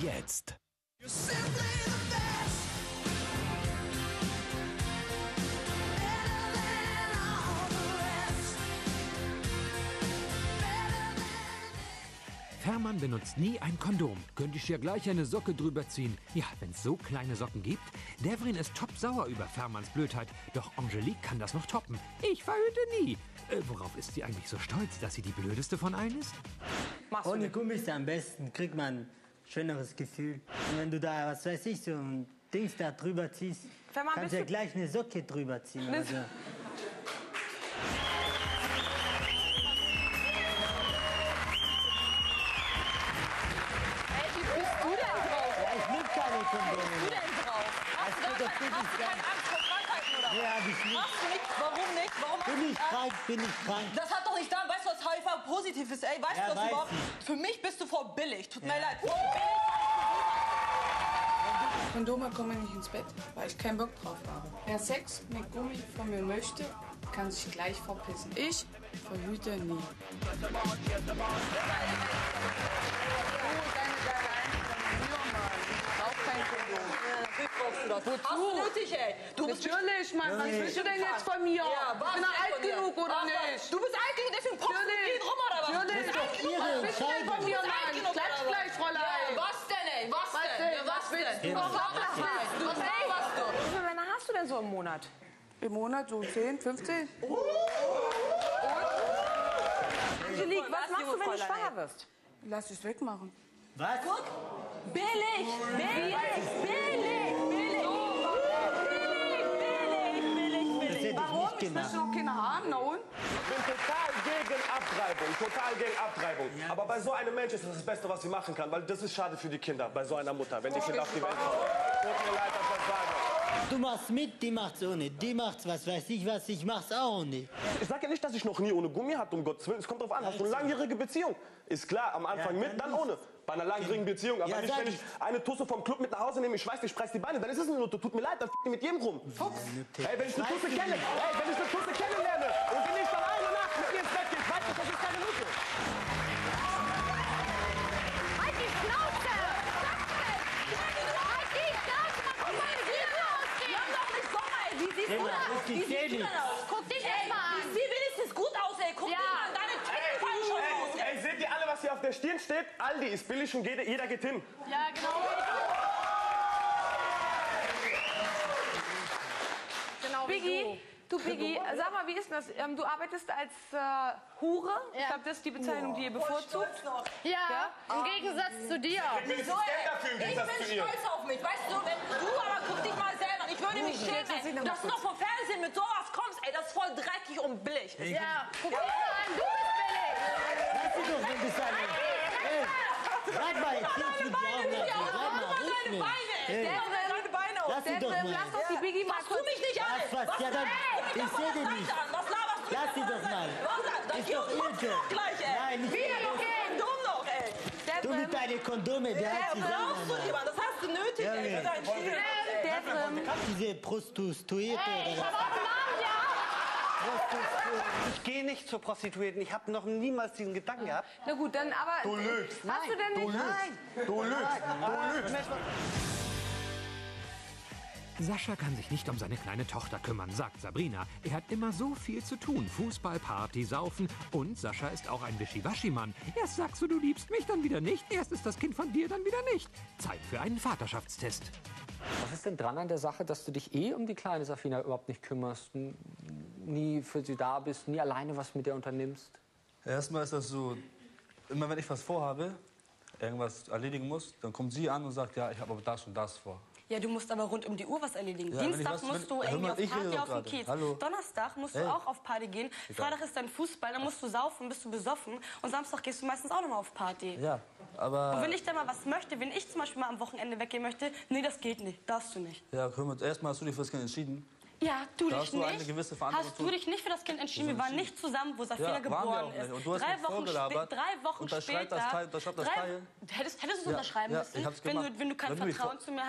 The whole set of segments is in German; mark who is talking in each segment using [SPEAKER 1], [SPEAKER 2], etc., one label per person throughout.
[SPEAKER 1] jetzt. Fährmann benutzt nie ein Kondom. Könnte ich ja gleich eine Socke drüber ziehen. Ja, wenn es so kleine Socken gibt. Devrin ist topsauer über Fährmanns Blödheit. Doch Angelique kann das noch toppen. Ich verhüte nie. Worauf ist sie eigentlich so stolz, dass sie die blödeste von allen ist?
[SPEAKER 2] Ohne Gummis am besten, kriegt man ein schöneres Gefühl. Und wenn du da, was weiß ich, so ein Dings da drüber ziehst, kannst du ja gleich eine Socke drüber ziehen. Oder so.
[SPEAKER 3] Hast du keine Angst vor Krankheiten oder was?
[SPEAKER 2] Ja, hab ich nicht.
[SPEAKER 3] Hast du nicht? Warum nicht? Warum hast
[SPEAKER 2] Bin ich krank?
[SPEAKER 3] Das hat doch nicht da. Weißt du, was HIV positiv ist? Ey, weißt
[SPEAKER 2] Ja,
[SPEAKER 3] du das
[SPEAKER 2] weiß
[SPEAKER 3] überhaupt?
[SPEAKER 2] ich.
[SPEAKER 3] Für mich bist du voll billig. Tut mir leid.
[SPEAKER 4] Kondome kommen nicht ins Bett, weil ich keinen Bock drauf habe. Wer Sex mit Gummi von mir möchte, kann sich gleich verpissen. Ich verhüte nie.
[SPEAKER 3] Wozu? Hast du nötig, ey? Du bist
[SPEAKER 4] Natürlich, Mann. Was willst du denn jetzt von mir?
[SPEAKER 3] Ja, was
[SPEAKER 4] Bin ich alt genug oder nicht?
[SPEAKER 3] Du bist alt genug, deswegen pochst du mit denen rum, oder was?
[SPEAKER 4] Natürlich.
[SPEAKER 3] Du bist alt genug.
[SPEAKER 4] Was willst du denn von mir, Mann? Klatsch gleich, Fräulein.
[SPEAKER 3] Ja, was denn, ey? Was denn? Ja, was willst du? Was
[SPEAKER 4] Wie viele Männer hast du denn so im Monat? Im Monat so 10, 15.
[SPEAKER 3] Angelique, was machst du, wenn du schwanger wirst?
[SPEAKER 4] Lass es wegmachen.
[SPEAKER 2] Was?
[SPEAKER 3] Guck. Billig.
[SPEAKER 4] Warum? Ich möchte noch keine haben, na und?
[SPEAKER 5] Ich bin total gegen Abtreibung.
[SPEAKER 2] Ja.
[SPEAKER 5] Aber bei so einem Mensch ist das das Beste, was sie machen kann, weil das ist schade für die Kinder, bei so einer Mutter, wenn die Kinder auf die Welt kommen. Tut mir leid, dass ich das sage.
[SPEAKER 2] Du machst mit, die macht's ohne. Die macht's was weiß ich was, ich mach's auch nicht.
[SPEAKER 5] Ich sage ja nicht, dass ich noch nie ohne Gummi hatte, um Gottes Willen. Es kommt drauf an, hast du eine langjährige Beziehung? Ist klar, am Anfang
[SPEAKER 2] Ja,
[SPEAKER 5] mit, dann ohne. Bei einer langjährigen Beziehung, aber
[SPEAKER 2] Ja,
[SPEAKER 5] nicht, wenn ich eine Tusse vom Club mit nach Hause nehme, ich weiß, ich preis die Beine, dann ist es eine Nutte. Tut mir leid, dann f*** die mit jedem rum. Ey, wenn ich eine Tusse kennenlerne und die nicht dann eine Nacht mit mir ins Bett geht, weiß ich, das ist keine Nutte.
[SPEAKER 6] Halt die Schnauze! Halt die Schnauze! Mal guck mal, wie die aussehen!
[SPEAKER 3] Wir haben doch nicht Sommer, ey. Wie siehst du
[SPEAKER 2] Immer,
[SPEAKER 3] denn aus?
[SPEAKER 2] richtig
[SPEAKER 3] Wie siehst du
[SPEAKER 2] ehrlich.
[SPEAKER 3] denn aus?
[SPEAKER 6] Guck dich erst mal an!
[SPEAKER 3] Ich sehe wenigstens gut aus, ey. Guck dich mal an, deine Titten fallen schon los, ey.
[SPEAKER 5] Ey, seht ihr alle, was hier auf der Stirn steht? Aldi ist billig und jeder geht hin.
[SPEAKER 6] Ja, genau.
[SPEAKER 4] Genau
[SPEAKER 7] Biggie, Biggie, sag mal, wie ist denn das? Du arbeitest als Hure? Ich glaube, das ist die Bezeichnung, die ihr bevorzugt.
[SPEAKER 6] Ja, im Gegensatz zu dir.
[SPEAKER 3] Wieso, ey? Ich bin stolz auf mich. Weißt du, wenn du aber guck dich mal selber an. Ich würde mich schämen, ey, dass du noch vom Fernsehen mit sowas kommst. Ey, das ist voll dreckig und billig.
[SPEAKER 6] Ja, guck dich mal an, du bist billig.
[SPEAKER 2] Lass sie doch, wenn du sagst. Sag mal, jetzt hilfst du die Augen ab. Sag mal,
[SPEAKER 3] Deine Beine, ey. Deine Beine auf.
[SPEAKER 2] Lass sie doch mal.
[SPEAKER 7] Lass doch die Biggie mal
[SPEAKER 3] Fass du
[SPEAKER 7] kurz...
[SPEAKER 3] mich nicht an.
[SPEAKER 2] Was? Ja, dann, ich seh dich nicht.
[SPEAKER 3] Was laberst du?
[SPEAKER 2] Lass sie doch mal.
[SPEAKER 3] Das
[SPEAKER 2] Ist doch ihr Job.
[SPEAKER 3] gleich, ey.
[SPEAKER 2] Nein, nicht
[SPEAKER 3] Wie
[SPEAKER 2] ihr Job.
[SPEAKER 3] okay, dumm noch, ey.
[SPEAKER 2] Du mit deinen Kondome, der hat sie
[SPEAKER 3] Brauchst du lieber, das hast du nötig,
[SPEAKER 2] Ja,
[SPEAKER 3] ey. Für deinen Stil.
[SPEAKER 2] Diese Prostituierte
[SPEAKER 6] Ey, ich
[SPEAKER 2] oder
[SPEAKER 6] hab auch einen Namen, ja.
[SPEAKER 8] Ich gehe nicht zur Prostituierten. Ich habe noch niemals diesen Gedanken gehabt.
[SPEAKER 7] Na gut, dann aber...
[SPEAKER 5] Du lügst.
[SPEAKER 7] Hast du denn nicht...
[SPEAKER 5] Du lügst.
[SPEAKER 1] Sascha kann sich nicht um seine kleine Tochter kümmern, sagt Sabrina. Er hat immer so viel zu tun. Fußball, Party, Saufen. Und Sascha ist auch ein Wischiwaschi-Mann. Erst sagst du liebst mich, dann wieder nicht. Erst ist das Kind von dir, dann wieder nicht. Zeit für einen Vaterschaftstest.
[SPEAKER 9] Was ist denn dran an der Sache, dass du dich um die kleine Safina überhaupt nicht kümmerst? Nie für sie da bist, nie alleine was mit ihr unternimmst?
[SPEAKER 10] Erstmal ist das so, immer wenn ich was vorhabe, irgendwas erledigen muss, dann kommt sie an und sagt, ja, ich habe aber das und das vor.
[SPEAKER 11] Ja, du musst aber rund um die Uhr was erledigen.
[SPEAKER 10] Ja,
[SPEAKER 11] Dienstag musst du irgendwie auf Party auf dem Kiez.
[SPEAKER 10] Hallo.
[SPEAKER 11] Donnerstag musst du auch auf Party gehen. Freitag ist dann Fußball, dann musst du saufen, bist du besoffen. Und Samstag gehst du meistens auch noch mal auf Party.
[SPEAKER 10] Ja, aber...
[SPEAKER 11] Und wenn ich dann mal was möchte, wenn ich zum Beispiel mal am Wochenende weggehen möchte, nee, das geht nicht, darfst du nicht.
[SPEAKER 10] Ja, erstmal hast du dich für das Kind entschieden.
[SPEAKER 11] Ja, du
[SPEAKER 10] Da
[SPEAKER 11] dich
[SPEAKER 10] hast du
[SPEAKER 11] nicht.
[SPEAKER 10] eine gewisse Verantwortung
[SPEAKER 11] Hast du dich nicht für das Kind entschieden? Wir waren nicht zusammen, wo Safina
[SPEAKER 10] Ja, waren wir
[SPEAKER 11] geboren
[SPEAKER 10] auch nicht.
[SPEAKER 11] ist.
[SPEAKER 10] Und du hast
[SPEAKER 11] drei
[SPEAKER 10] mir
[SPEAKER 11] Wochen
[SPEAKER 10] vorgelabert,
[SPEAKER 11] 3 Wochen
[SPEAKER 10] unterschreib
[SPEAKER 11] später.
[SPEAKER 10] das Teil, unterschreib das Teil.
[SPEAKER 11] Hättest du es unterschreiben
[SPEAKER 10] ja,
[SPEAKER 11] müssen,
[SPEAKER 10] ich hab's gemacht.
[SPEAKER 11] wenn du kein
[SPEAKER 10] Wenn du mich
[SPEAKER 11] Vertrauen zu mir hast?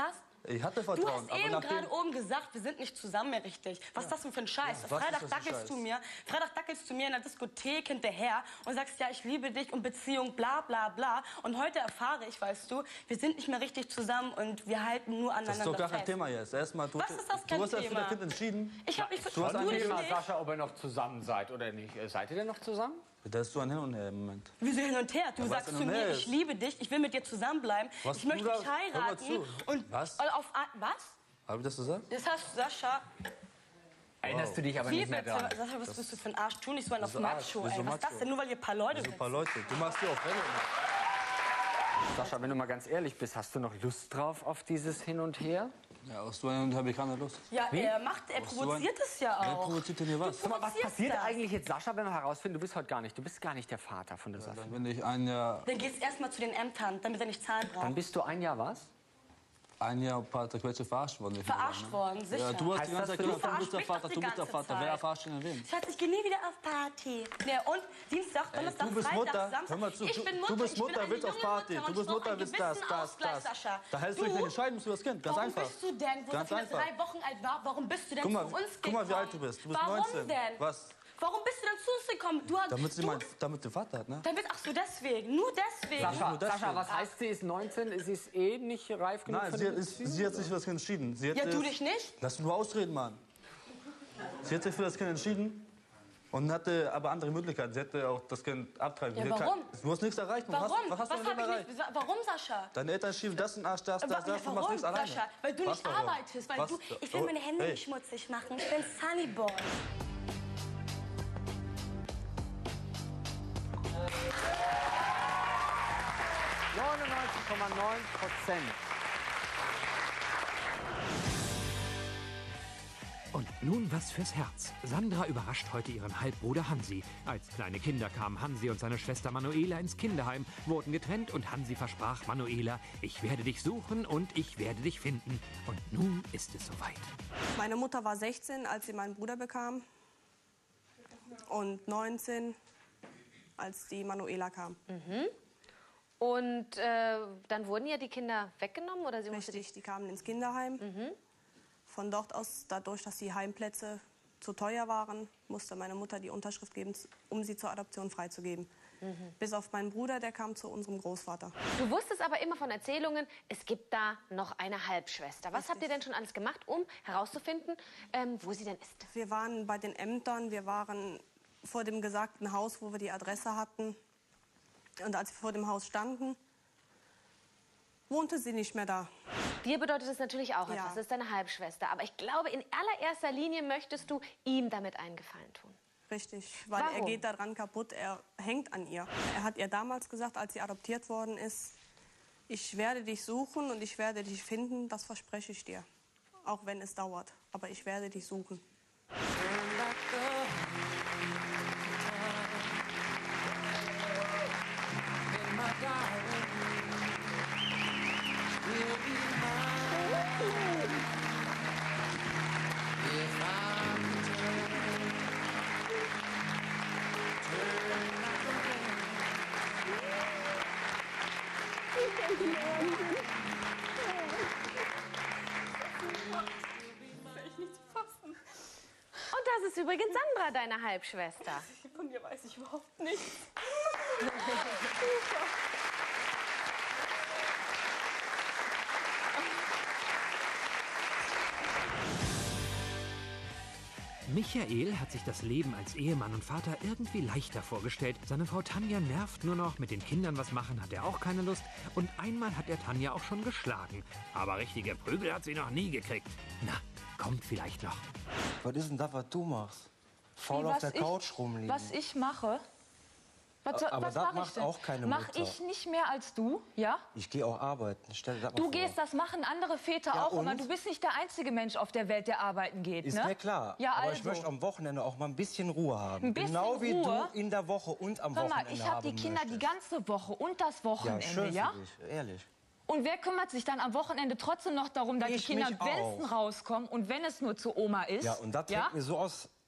[SPEAKER 10] Ich hatte
[SPEAKER 11] Du
[SPEAKER 10] Vertrauen.
[SPEAKER 11] hast eben gerade oben gesagt, wir sind nicht zusammen mehr richtig. Was ist das denn für ein Scheiß? Freitag dackelst du mir in der Diskothek hinterher und sagst, ja, ich liebe dich und Beziehung, bla bla bla. Und heute erfahre ich, weißt du, wir sind nicht mehr richtig zusammen und wir halten nur aneinander fest.
[SPEAKER 10] Das ist doch gar kein Thema jetzt. Erstmal,
[SPEAKER 11] was ist das kein
[SPEAKER 10] Du hast ja für
[SPEAKER 11] Thema?
[SPEAKER 10] das Kind entschieden.
[SPEAKER 11] Ich habe mich
[SPEAKER 9] Du hast Thema, Sascha, ob ihr noch zusammen seid oder nicht. Seid ihr denn noch zusammen?
[SPEAKER 10] Da ist so ein Hin und Her im Moment.
[SPEAKER 11] Wieso hin und her? Du sagst zu mir, ich liebe dich, ich will mit dir zusammenbleiben, ich möchte dich heiraten. Und
[SPEAKER 10] was?
[SPEAKER 11] Was?
[SPEAKER 10] Hab ich das gesagt?
[SPEAKER 11] Das hast Sascha.
[SPEAKER 9] Erinnerst du dich aber nicht mehr daran?
[SPEAKER 11] Sascha, was bist du für ein Arsch? Tu nicht so einen auf Macho, ey. Was ist das denn? Nur weil ihr ein paar Leute
[SPEAKER 10] sind. Ein paar Leute. Du machst dir auch Welle.
[SPEAKER 9] Sascha, wenn du mal ganz ehrlich bist, hast du noch Lust drauf auf dieses Hin und Her?
[SPEAKER 10] Ja, aus so einem habe ich keine Lust.
[SPEAKER 11] Ja, er provoziert es ja auch.
[SPEAKER 10] Er provoziert denn hier was?
[SPEAKER 9] Sag mal, was passiert eigentlich jetzt, Sascha, wenn wir herausfinden, du bist heute du bist gar nicht der Vater von der Sascha?
[SPEAKER 10] Dann bin ich ein Jahr...
[SPEAKER 11] Dann geht's erstmal zu den Ämtern, damit er nicht zahlen braucht.
[SPEAKER 9] Dann bist du ein Jahr was?
[SPEAKER 10] Ein Jahr ein paar Quetsche verarscht worden.
[SPEAKER 11] Verarscht worden, sicher.
[SPEAKER 10] Ja, du hast die ganze Zeit gesagt, du bist der Vater, du bist der Vater. Wer verarscht denn wen?
[SPEAKER 11] Schatz, ich gehe nie wieder auf Party. Ja, und Dienstag, Donnerstag, Freitag, Samstag.
[SPEAKER 10] Hör mal zu,
[SPEAKER 11] ich bin Mutter,
[SPEAKER 10] du bist Mutter, willst auf Party. Du bist Mutter, willst das. Da hältst du dich nicht entscheiden musst du das Kind, ganz einfach.
[SPEAKER 11] Warum bist du denn, wo das 3 Wochen alt war, warum bist du denn zu uns gekommen?
[SPEAKER 10] Guck mal, wie alt du bist. Du bist 19.
[SPEAKER 11] Warum denn?
[SPEAKER 10] Was?
[SPEAKER 11] Warum bist du dann zu uns gekommen?
[SPEAKER 10] Damit der Vater hat, ne?
[SPEAKER 11] Ach so, deswegen. Nur deswegen.
[SPEAKER 9] Sascha, was heißt, sie ist 19? Sie ist eh nicht reif genug für
[SPEAKER 10] Nein, sie hat sich für das Kind entschieden.
[SPEAKER 11] Ja, du dich nicht?
[SPEAKER 10] Lass mich nur ausreden, Mann. Sie hat sich für das Kind entschieden und hatte aber andere Möglichkeiten. Sie hätte auch das Kind abtreiben.
[SPEAKER 11] Ja, warum?
[SPEAKER 10] Du hast nichts erreicht.
[SPEAKER 11] Warum?
[SPEAKER 10] Was hast du denn erreicht?
[SPEAKER 11] Warum, Sascha?
[SPEAKER 10] Deine Eltern schieben das in Arsch, das, du machst nichts alleine.
[SPEAKER 11] Sascha? Weil du nicht arbeitest. Weil ich will meine Hände nicht schmutzig machen. Ich bin Sunnyboy.
[SPEAKER 9] 99,9%.
[SPEAKER 1] Und nun was fürs Herz. Sandra überrascht heute ihren Halbbruder Hansi. Als kleine Kinder kamen Hansi und seine Schwester Manuela ins Kinderheim, wurden getrennt und Hansi versprach Manuela, ich werde dich suchen und ich werde dich finden. Und nun ist es soweit.
[SPEAKER 12] Meine Mutter war 16, als sie meinen Bruder bekam. Und 19, als die Manuela kam.
[SPEAKER 6] Mhm. Und dann wurden ja die Kinder weggenommen? Oder sie
[SPEAKER 12] Richtig, die kamen ins Kinderheim.
[SPEAKER 6] Mhm.
[SPEAKER 12] Von dort aus, dadurch, dass die Heimplätze zu teuer waren, musste meine Mutter die Unterschrift geben, um sie zur Adoption freizugeben.
[SPEAKER 6] Mhm.
[SPEAKER 12] Bis auf meinen Bruder, der kam zu unserem Großvater.
[SPEAKER 6] Du wusstest aber immer von Erzählungen, es gibt da noch eine Halbschwester. Was habt ihr denn schon alles gemacht, um herauszufinden, wo sie denn ist?
[SPEAKER 12] Wir waren bei den Ämtern, wir waren vor dem gesagten Haus, wo wir die Adresse hatten. Und als wir vor dem Haus standen, wohnte sie nicht mehr da.
[SPEAKER 6] Dir bedeutet das natürlich auch etwas, das ist deine Halbschwester. Aber ich glaube, in allererster Linie möchtest du ihm damit einen Gefallen tun.
[SPEAKER 12] Richtig, weil er geht daran kaputt, er hängt an ihr. Er hat ihr damals gesagt, als sie adoptiert worden ist, ich werde dich suchen und ich werde dich finden, das verspreche ich dir. Auch wenn es dauert, aber ich werde dich suchen.
[SPEAKER 6] Und das ist übrigens Sandra, deine Halbschwester.
[SPEAKER 11] Von dir weiß ich überhaupt nichts.
[SPEAKER 1] Michael hat sich das Leben als Ehemann und Vater irgendwie leichter vorgestellt. Seine Frau Tanja nervt nur noch, mit den Kindern was machen hat er auch keine Lust. Und einmal hat er Tanja auch schon geschlagen. Aber richtige Prügel hat sie noch nie gekriegt. Na, kommt vielleicht noch.
[SPEAKER 13] Was ist denn das, was du machst? Faul auf der Couch rumliegen.
[SPEAKER 14] Was ich mache?
[SPEAKER 13] Aber
[SPEAKER 14] was
[SPEAKER 13] das
[SPEAKER 14] mache
[SPEAKER 13] macht
[SPEAKER 14] ich denn?
[SPEAKER 13] auch keine
[SPEAKER 14] Mach
[SPEAKER 13] Mutter.
[SPEAKER 14] ich nicht mehr als du, ja?
[SPEAKER 13] Ich gehe auch arbeiten. Stell dir das mal
[SPEAKER 14] Du
[SPEAKER 13] vor.
[SPEAKER 14] gehst, das machen andere Väter
[SPEAKER 13] Ja,
[SPEAKER 14] auch immer.
[SPEAKER 13] und?
[SPEAKER 14] Du bist nicht der einzige Mensch auf der Welt, der arbeiten geht,
[SPEAKER 13] Ist
[SPEAKER 14] ne?
[SPEAKER 13] mir klar.
[SPEAKER 14] Ja,
[SPEAKER 13] aber
[SPEAKER 14] also.
[SPEAKER 13] ich möchte am Wochenende auch mal ein bisschen Ruhe haben.
[SPEAKER 14] Ein bisschen
[SPEAKER 13] genau wie
[SPEAKER 14] Ruhe?
[SPEAKER 13] du in der Woche und am
[SPEAKER 14] Hör mal,
[SPEAKER 13] Wochenende
[SPEAKER 14] ich habe die Kinder die ganze Woche und das Wochenende,
[SPEAKER 13] ja? Schön
[SPEAKER 14] ja?
[SPEAKER 13] für dich, ehrlich.
[SPEAKER 14] Und wer kümmert sich dann am Wochenende trotzdem noch darum, dass die Kinder
[SPEAKER 13] mich
[SPEAKER 14] wenigstens
[SPEAKER 13] auch.
[SPEAKER 14] rauskommen und wenn es nur zu Oma ist?
[SPEAKER 13] Ja, und das
[SPEAKER 14] ja?
[SPEAKER 13] trägt mir so aus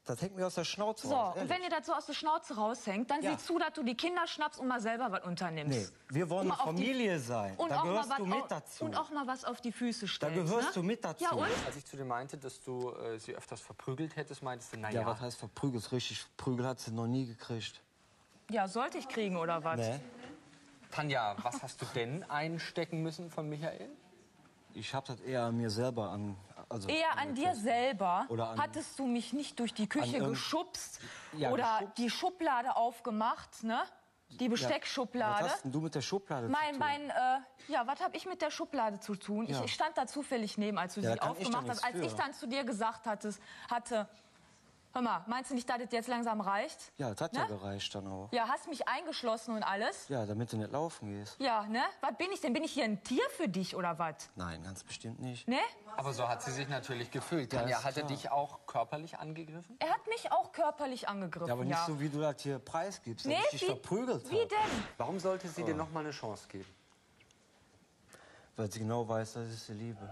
[SPEAKER 13] Das hängt mir aus der Schnauze
[SPEAKER 14] So,
[SPEAKER 13] raus.
[SPEAKER 14] und wenn dir das so aus der Schnauze raushängt, dann sieh zu, dass du die Kinder schnappst und mal selber was unternimmst.
[SPEAKER 13] Nee, wir wollen eine Familie sein.
[SPEAKER 14] Und
[SPEAKER 13] da
[SPEAKER 14] auch
[SPEAKER 13] gehörst
[SPEAKER 14] mal
[SPEAKER 13] du mit dazu.
[SPEAKER 14] Und auch mal was auf die Füße
[SPEAKER 13] Da
[SPEAKER 14] stellst.
[SPEAKER 13] gehörst du mit dazu.
[SPEAKER 14] Ja, und?
[SPEAKER 9] Als ich zu dir meinte, dass du sie öfters verprügelt hättest, meintest du, naja.
[SPEAKER 13] Ja, was heißt verprügelt? Richtig, Prügel hat sie noch nie gekriegt.
[SPEAKER 14] Ja, sollte ich kriegen, oder was?
[SPEAKER 13] Nee.
[SPEAKER 9] Tanja, was hast du denn einstecken müssen von Michael?
[SPEAKER 13] Ich hab das eher an mir selber an. Also
[SPEAKER 14] Eher an dir selber.
[SPEAKER 13] Oder an,
[SPEAKER 14] hattest du mich nicht durch die Küche geschubst
[SPEAKER 13] Ja,
[SPEAKER 14] oder
[SPEAKER 13] geschubst.
[SPEAKER 14] die Schublade aufgemacht, ne? Die Besteckschublade.
[SPEAKER 13] Was hast denn du mit der Schublade zu tun?
[SPEAKER 14] Ja, was habe ich mit der Schublade zu tun?
[SPEAKER 13] Ja.
[SPEAKER 14] Ich stand da zufällig neben, als du
[SPEAKER 13] Ja,
[SPEAKER 14] sie
[SPEAKER 13] da kann ich
[SPEAKER 14] aufgemacht
[SPEAKER 13] doch
[SPEAKER 14] hast. Als
[SPEAKER 13] nichts
[SPEAKER 14] ich
[SPEAKER 13] für.
[SPEAKER 14] dann zu dir gesagt hatte, hör mal, meinst du nicht, dass das jetzt langsam reicht?
[SPEAKER 13] Ja, das hat
[SPEAKER 14] Ne?
[SPEAKER 13] ja gereicht dann auch.
[SPEAKER 14] Ja, hast mich eingeschlossen und alles?
[SPEAKER 13] Ja, damit du nicht laufen gehst.
[SPEAKER 14] Ja, ne? Was bin ich denn? Bin ich hier ein Tier für dich oder was?
[SPEAKER 13] Nein, ganz bestimmt nicht.
[SPEAKER 14] Ne?
[SPEAKER 9] Aber so hat sie sich natürlich gefühlt.
[SPEAKER 13] Ja,
[SPEAKER 9] Tanja,
[SPEAKER 13] ist
[SPEAKER 9] hat er
[SPEAKER 13] klar.
[SPEAKER 9] dich auch körperlich angegriffen?
[SPEAKER 14] Er hat mich auch körperlich angegriffen,
[SPEAKER 13] Ja, aber nicht so, wie du das hier preisgibst, dass
[SPEAKER 14] Nee,
[SPEAKER 13] ich dich verprügelt
[SPEAKER 14] wie
[SPEAKER 13] habe.
[SPEAKER 14] denn?
[SPEAKER 9] Warum sollte sie dir noch mal eine Chance geben?
[SPEAKER 13] Weil sie genau weiß, dass ich sie liebe.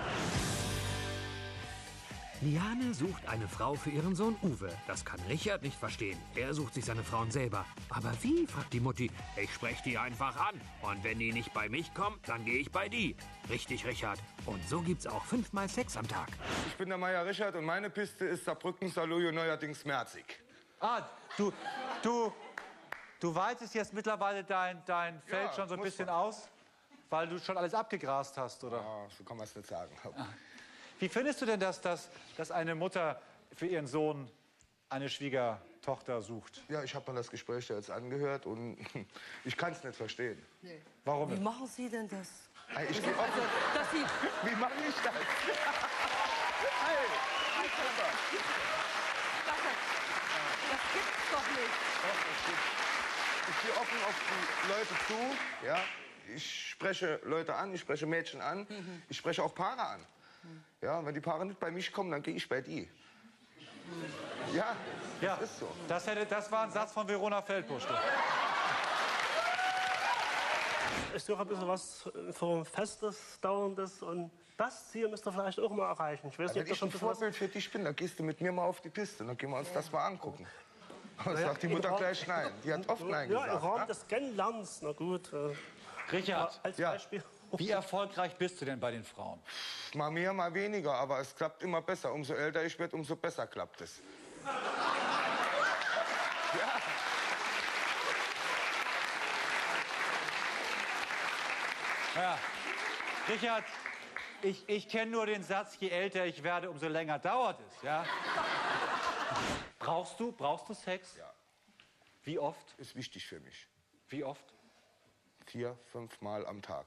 [SPEAKER 1] Liane sucht eine Frau für ihren Sohn Uwe. Das kann Richard nicht verstehen. Er sucht sich seine Frauen selber. Aber wie, fragt die Mutti. Ich spreche die einfach an. Und wenn die nicht bei mich kommt, dann gehe ich bei die. Richtig, Richard. Und so gibt's auch 5-mal Sex am Tag.
[SPEAKER 15] Ich bin der Meier Richard und meine Piste ist Saarbrücken, Saarlouis, neuerdings Merzig.
[SPEAKER 16] Ah, du weitest jetzt mittlerweile dein Feld
[SPEAKER 15] Ja,
[SPEAKER 16] schon so ein
[SPEAKER 15] muss
[SPEAKER 16] bisschen
[SPEAKER 15] man.
[SPEAKER 16] aus, weil du schon alles abgegrast hast, oder?
[SPEAKER 15] Ja, so kann man es nicht sagen.
[SPEAKER 16] Wie findest du denn, dass eine Mutter für ihren Sohn eine Schwiegertochter sucht?
[SPEAKER 15] Ja, ich habe mir das Gespräch ja jetzt angehört und ich kann es nicht verstehen.
[SPEAKER 16] Nee. Warum
[SPEAKER 17] Wie
[SPEAKER 16] nicht?
[SPEAKER 17] machen Sie denn das?
[SPEAKER 15] Hey, ich geh offen.
[SPEAKER 17] Dass Sie
[SPEAKER 15] Wie mache ich das? Hey,
[SPEAKER 17] das gibt's doch nicht.
[SPEAKER 15] ich gehe offen auf die Leute zu. Ja? Ich spreche Leute an, ich spreche Mädchen an, ich spreche auch Paare an. Ja, wenn die Paare nicht bei mich kommen, dann gehe ich bei die. Ja, das ist so.
[SPEAKER 16] Das war ein Satz von Verona Feldbusch.
[SPEAKER 18] Ich suche ein bisschen was für Festes, Dauerndes und das Ziel müsst ihr vielleicht auch mal erreichen. Ich weiß
[SPEAKER 15] Wenn
[SPEAKER 18] nicht, ob
[SPEAKER 15] ich
[SPEAKER 18] das
[SPEAKER 15] ein
[SPEAKER 18] schon
[SPEAKER 15] Vorbild für dich bin, dann gehst du mit mir mal auf die Piste. Dann gehen wir uns das mal angucken. Und sagt die Mutter gleich nein. Die hat oft nein
[SPEAKER 18] Ja,
[SPEAKER 15] gesagt.
[SPEAKER 18] im Rahmen
[SPEAKER 15] ne?
[SPEAKER 18] des Kennenlernens, na gut.
[SPEAKER 16] Richard,
[SPEAKER 18] als Beispiel.
[SPEAKER 16] Wie erfolgreich bist du denn bei den Frauen?
[SPEAKER 15] Mal mehr, mal weniger, aber es klappt immer besser. Umso älter ich werde, umso besser klappt es.
[SPEAKER 16] Ja. Richard, ich kenne nur den Satz, je älter ich werde, umso länger dauert es. Ja? Brauchst du Sex?
[SPEAKER 15] Ja.
[SPEAKER 16] Wie oft?
[SPEAKER 15] Ist wichtig für mich.
[SPEAKER 16] Wie oft?
[SPEAKER 15] 4-5 Mal am Tag.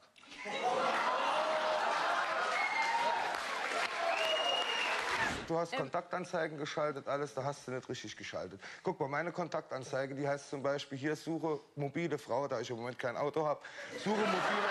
[SPEAKER 15] Du hast Kontaktanzeigen geschaltet, alles, da hast du nicht richtig geschaltet. Guck mal, meine Kontaktanzeige, die heißt zum Beispiel hier, suche mobile Frau, da ich im Moment kein Auto habe. Suche mobile...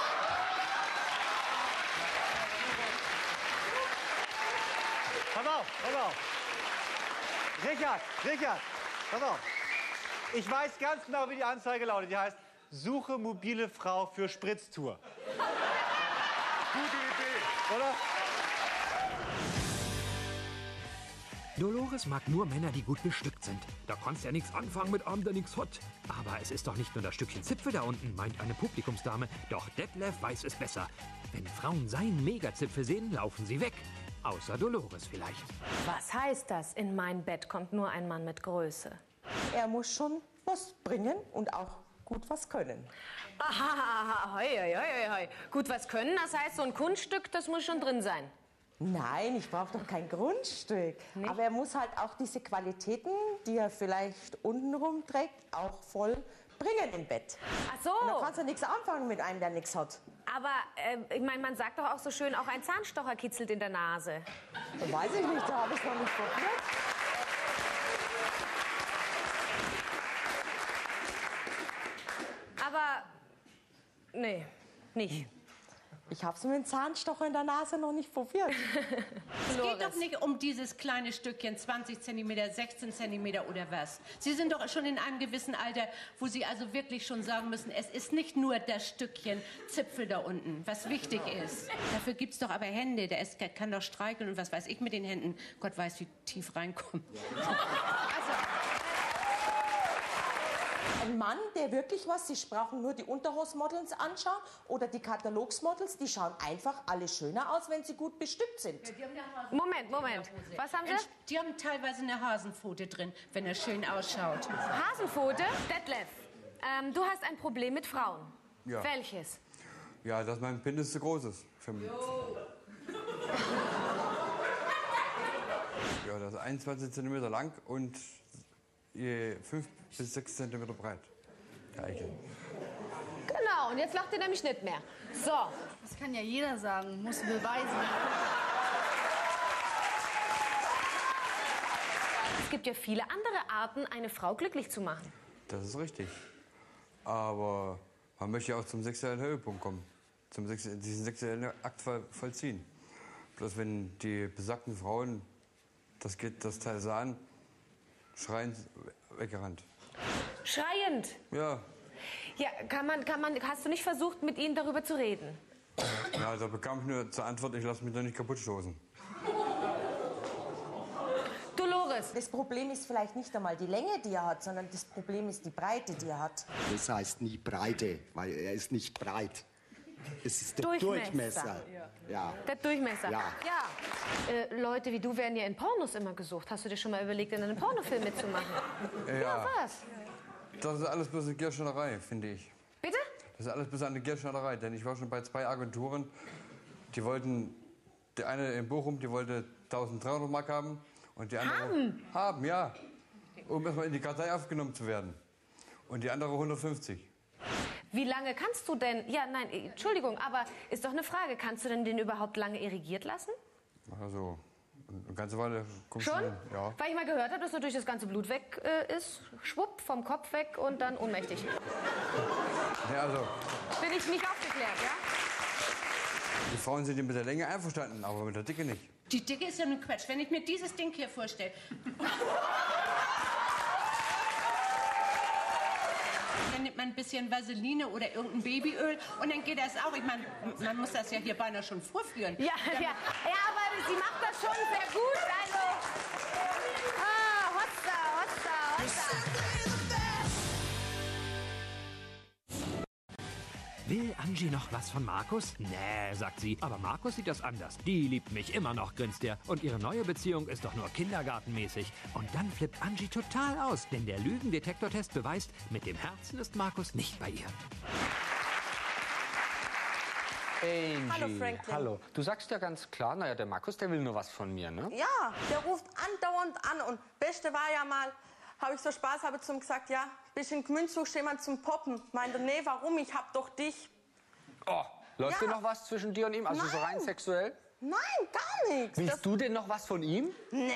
[SPEAKER 16] Pass auf. Richard, pass auf. Ich weiß ganz genau, wie die Anzeige lautet. Die heißt, suche mobile Frau für Spritztour.
[SPEAKER 15] Gute Idee.
[SPEAKER 16] Oder?
[SPEAKER 1] Dolores mag nur Männer, die gut bestückt sind. Da kannst ja nichts anfangen mit Arm, der nix hat. Aber es ist doch nicht nur das Stückchen Zipfel da unten, meint eine Publikumsdame. Doch Detlef weiß es besser. Wenn Frauen seinen Megazipfel sehen, laufen sie weg. Außer Dolores vielleicht.
[SPEAKER 6] Was heißt das? In mein Bett kommt nur ein Mann mit Größe.
[SPEAKER 19] Er muss schon was bringen und auch gut was können.
[SPEAKER 6] Aha, hoi. Gut, was können, das heißt, so ein Kunststück, das muss schon drin sein.
[SPEAKER 19] Nein, ich brauche doch kein Grundstück.
[SPEAKER 6] Nicht?
[SPEAKER 19] Aber er muss halt auch diese Qualitäten, die er vielleicht untenrum trägt, auch voll bringen im Bett.
[SPEAKER 6] Ach so.
[SPEAKER 19] Und da kannst du nichts anfangen mit einem, der nichts hat.
[SPEAKER 6] Aber, ich meine, man sagt doch auch so schön, auch ein Zahnstocher kitzelt in der Nase.
[SPEAKER 19] Weiß ich nicht, da habe ich noch nicht probiert.
[SPEAKER 6] Aber, nee, nicht.
[SPEAKER 19] Ich habe es mit dem Zahnstocher in der Nase noch nicht probiert.
[SPEAKER 20] Es geht doch nicht um dieses kleine Stückchen, 20 cm, 16 cm oder was. Sie sind doch schon in einem gewissen Alter, wo Sie also wirklich schon sagen müssen, es ist nicht nur das Stückchen Zipfel da unten, was wichtig ist. Dafür gibt es doch aber Hände, der kann doch streicheln und was weiß ich mit den Händen. Gott weiß, wie tief reinkommen.
[SPEAKER 19] Ein Mann, der wirklich was, Sie brauchen nur die Unterhosmodels anschauen oder die Katalogsmodels, die schauen einfach alle schöner aus, wenn sie gut bestückt sind.
[SPEAKER 6] Moment. Was haben Sie?
[SPEAKER 20] Die haben teilweise eine Hasenpfote drin, wenn er schön ausschaut.
[SPEAKER 6] Hasenpfote? Detlef, du hast ein Problem mit Frauen.
[SPEAKER 21] Ja.
[SPEAKER 6] Welches?
[SPEAKER 21] Ja, dass mein Penis zu groß ist. Für mich. Ja, das ist 21 cm lang und 5 bis 6 cm breit. Der Eichel.
[SPEAKER 6] Genau, und jetzt lacht ihr nämlich nicht mehr. So.
[SPEAKER 4] Das kann ja jeder sagen, muss beweisen.
[SPEAKER 6] Es gibt ja viele andere Arten, eine Frau glücklich zu machen.
[SPEAKER 21] Das ist richtig. Aber man möchte ja auch zum sexuellen Höhepunkt kommen. Diesen sexuellen Akt vollziehen. Bloß wenn die besagten Frauen das Teil sahen, schreiend weggerannt.
[SPEAKER 6] Schreiend?
[SPEAKER 21] Ja.
[SPEAKER 6] Ja, hast du nicht versucht, mit ihnen darüber zu reden?
[SPEAKER 21] Ja, da bekam ich nur zur Antwort, ich lasse mich doch nicht kaputt stoßen.
[SPEAKER 6] Dolores.
[SPEAKER 19] Das Problem ist vielleicht nicht einmal die Länge, die er hat, sondern das Problem ist die Breite, die er hat.
[SPEAKER 22] Das heißt nie Breite, weil er ist nicht breit. Es ist der Durchmesser. Ja.
[SPEAKER 6] Der Durchmesser.
[SPEAKER 22] Ja.
[SPEAKER 6] Leute wie du werden ja in Pornos immer gesucht. Hast du dir schon mal überlegt, in einem Pornofilm mitzumachen?
[SPEAKER 21] Ja.
[SPEAKER 6] Was?
[SPEAKER 21] Das ist alles bloß eine Gierschneiderei, finde ich.
[SPEAKER 6] Bitte?
[SPEAKER 21] Das ist alles bloß eine Gierschneiderei, denn ich war schon bei 2 Agenturen, die wollten, die eine in Bochum, die wollte 1.300 Mark haben und die andere... Haben, ja. Um erstmal in die Kartei aufgenommen zu werden. Und die andere 150.
[SPEAKER 6] Wie lange kannst du denn... Ja, nein, Entschuldigung, aber ist doch eine Frage. Kannst du denn den überhaupt lange irrigiert lassen?
[SPEAKER 21] Also, eine ganze Weile kommst
[SPEAKER 6] Schon?
[SPEAKER 21] du hin, ja.
[SPEAKER 6] Weil ich mal gehört habe, dass natürlich das ganze Blut weg ist. Schwupp, vom Kopf weg und dann ohnmächtig.
[SPEAKER 21] Ja, also...
[SPEAKER 6] Bin ich nicht aufgeklärt, ja?
[SPEAKER 21] Die Frauen sind mit der Länge einverstanden, aber mit der Dicke nicht.
[SPEAKER 20] Die Dicke ist ja nur Quatsch. Wenn ich mir dieses Ding hier vorstelle... Dann nimmt man ein bisschen Vaseline oder irgendein Babyöl und dann geht das auch. Ich meine, man muss das ja hier beinahe schon vorführen.
[SPEAKER 6] Ja, aber sie macht das schon sehr gut. Also, Hotza.
[SPEAKER 1] Will Angie noch was von Markus? Nee, sagt sie. Aber Markus sieht das anders. Die liebt mich immer noch, grinst er. Und ihre neue Beziehung ist doch nur kindergartenmäßig. Und dann flippt Angie total aus. Denn der Lügendetektortest beweist, mit dem Herzen ist Markus nicht bei ihr.
[SPEAKER 9] Angie,
[SPEAKER 23] Hallo, Franklin.
[SPEAKER 9] hallo. Du sagst ja ganz klar, naja, der Markus, der will nur was von mir, ne?
[SPEAKER 23] Ja, der ruft andauernd an. Und Beste war ja mal, habe ich so Spaß, habe zum gesagt, ja, bisschen Gemüse suchst jemand zum Poppen. Meinte, nee, warum? Ich hab doch dich.
[SPEAKER 9] Oh, läuft denn noch was zwischen dir und ihm? Also so rein sexuell?
[SPEAKER 23] Nein, gar nichts.
[SPEAKER 9] Willst du denn noch was von ihm?
[SPEAKER 23] Nee.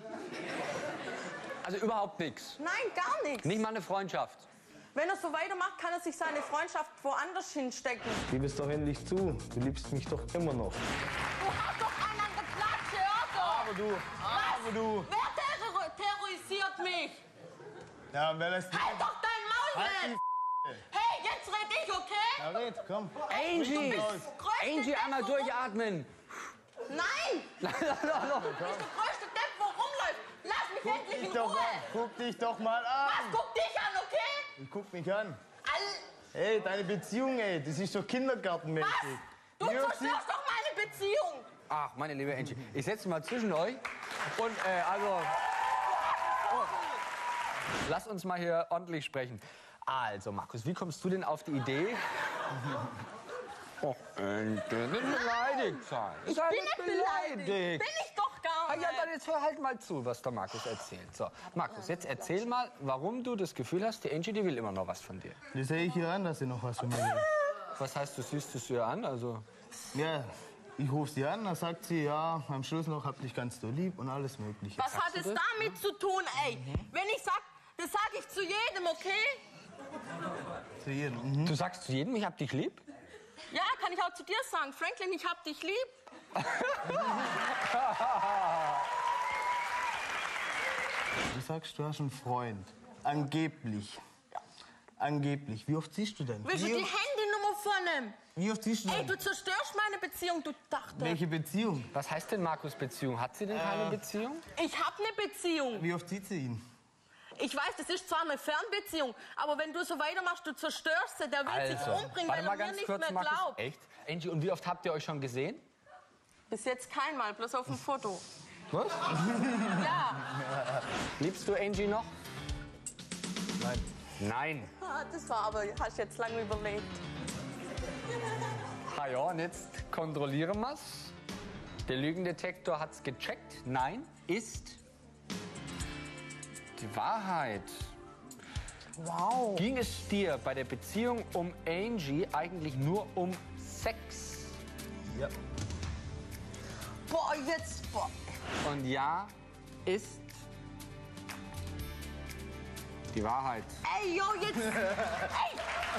[SPEAKER 9] Also überhaupt nichts?
[SPEAKER 23] Nein, gar nichts.
[SPEAKER 9] Nicht mal eine Freundschaft?
[SPEAKER 23] Wenn er so weitermacht, kann er sich seine Freundschaft woanders hinstecken.
[SPEAKER 13] Gib es doch endlich zu. Du liebst mich doch immer noch.
[SPEAKER 3] Du hast doch einen an der Platz, hör doch!
[SPEAKER 13] Aber du.
[SPEAKER 3] Wer terrorisiert mich?
[SPEAKER 13] Ja, wer lässt dich...
[SPEAKER 3] Halt doch dein Maul,
[SPEAKER 13] Halt
[SPEAKER 3] Mann! Hey, jetzt red ich, okay?
[SPEAKER 13] Ja, red, komm.
[SPEAKER 9] Angie! Angie, einmal durchatmen!
[SPEAKER 3] Nein!
[SPEAKER 9] Nein.
[SPEAKER 3] Du bist der größte Depp, wo rumläuft! Lass mich endlich in Ruhe!
[SPEAKER 13] Guck dich doch mal an!
[SPEAKER 3] Was? Guck dich an, okay?
[SPEAKER 13] Ich guck mich an. Hey, deine Beziehung, ey, das ist so kindergartenmäßig.
[SPEAKER 3] Was? Du zerstörst doch meine Beziehung!
[SPEAKER 9] Ach, meine liebe Angie, ich setze mal zwischen euch und lass uns mal hier ordentlich sprechen. Also, Markus, wie kommst du denn auf die Idee? Oh, nicht beleidigt sein.
[SPEAKER 3] Ich bin nicht beleidigt. Bin ich doch gar nicht.
[SPEAKER 9] Ja, dann jetzt hör halt mal zu, was der Markus erzählt. So, Markus, jetzt erzähl mal, warum du das Gefühl hast, die Angie, die will immer noch was von dir.
[SPEAKER 13] Das sehe ich hier an, dass sie noch was von mir will.
[SPEAKER 9] Was heißt, du siehst es ihr an? Also...
[SPEAKER 13] Ja, ich rufe sie an, dann sagt sie, ja, am Schluss noch, hab dich ganz so lieb und alles Mögliche.
[SPEAKER 3] Was hat es damit zu tun, ey? Wenn ich sag, das sag ich zu jedem, okay?
[SPEAKER 13] Zu jedem.
[SPEAKER 9] Du sagst zu jedem, ich hab dich lieb?
[SPEAKER 23] Ja, kann ich auch zu dir sagen. Franklin, ich hab dich lieb.
[SPEAKER 13] Du sagst, du hast einen Freund. Angeblich. Angeblich. Wie oft siehst du denn?
[SPEAKER 23] Willst du die Handynummer von ihm?
[SPEAKER 13] Wie oft siehst du denn?
[SPEAKER 23] Ey, du zerstörst meine Beziehung, du Dachte.
[SPEAKER 13] Welche Beziehung?
[SPEAKER 9] Was heißt denn Markus Beziehung? Hat sie denn keine Beziehung?
[SPEAKER 23] Ich hab eine Beziehung.
[SPEAKER 13] Wie oft sieht sie ihn?
[SPEAKER 23] Ich weiß, das ist zwar eine Fernbeziehung, aber wenn du so weitermachst, du zerstörst sie. Der will sich umbringen, weil er mir nicht mehr glaubt.
[SPEAKER 9] Echt? Angie, und wie oft habt ihr euch schon gesehen?
[SPEAKER 23] Bis jetzt keinmal, bloß auf dem Foto.
[SPEAKER 9] Was?
[SPEAKER 23] Ja.
[SPEAKER 9] Liebst du Angie noch? Nein. Nein.
[SPEAKER 23] Ah, das war aber, hast jetzt lange überlegt.
[SPEAKER 9] Ah ja, und jetzt kontrollieren wir's. Der Lügendetektor hat's gecheckt. Nein, ist die Wahrheit.
[SPEAKER 23] Wow.
[SPEAKER 9] Ging es dir bei der Beziehung um Angie eigentlich nur um Sex?
[SPEAKER 13] Ja.
[SPEAKER 23] Boah, jetzt, boah.
[SPEAKER 9] Und ja, ist die Wahrheit.
[SPEAKER 23] Ey, yo, jetzt. Ey!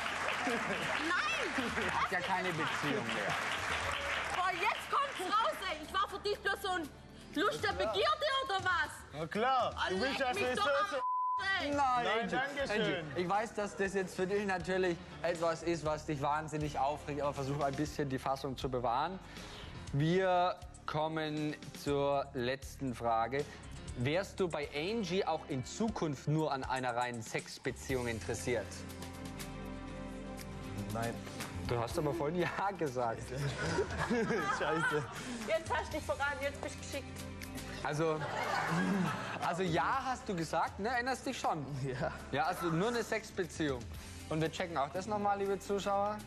[SPEAKER 23] Nein!
[SPEAKER 9] Hat ja keine Beziehung mehr.
[SPEAKER 23] Boah, jetzt kommt's raus, ey. Ich war für dich bloß so ein Lust der Begierde oder was?
[SPEAKER 13] Na klar. Du willst ja so.
[SPEAKER 9] Nein,
[SPEAKER 13] Angie.
[SPEAKER 9] Angie, ich weiß, dass das jetzt für dich natürlich etwas ist, was dich wahnsinnig aufregt, aber versuche ein bisschen die Fassung zu bewahren. Wir kommen zur letzten Frage. Wärst du bei Angie auch in Zukunft nur an einer reinen Sexbeziehung interessiert?
[SPEAKER 13] Nein.
[SPEAKER 9] Du hast aber vorhin Ja gesagt.
[SPEAKER 13] Scheiße.
[SPEAKER 23] Jetzt hast du dich verraten, jetzt bist du geschickt.
[SPEAKER 9] Also ja hast du gesagt, ne? Erinnerst dich schon?
[SPEAKER 13] Ja.
[SPEAKER 9] Ja, also nur eine Sexbeziehung. Und wir checken auch das nochmal, liebe Zuschauer.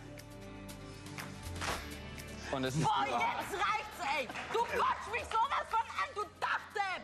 [SPEAKER 9] Und es ist
[SPEAKER 23] Boah, jetzt reicht's, ey! Du kotzt mich sowas von an, du Dachte!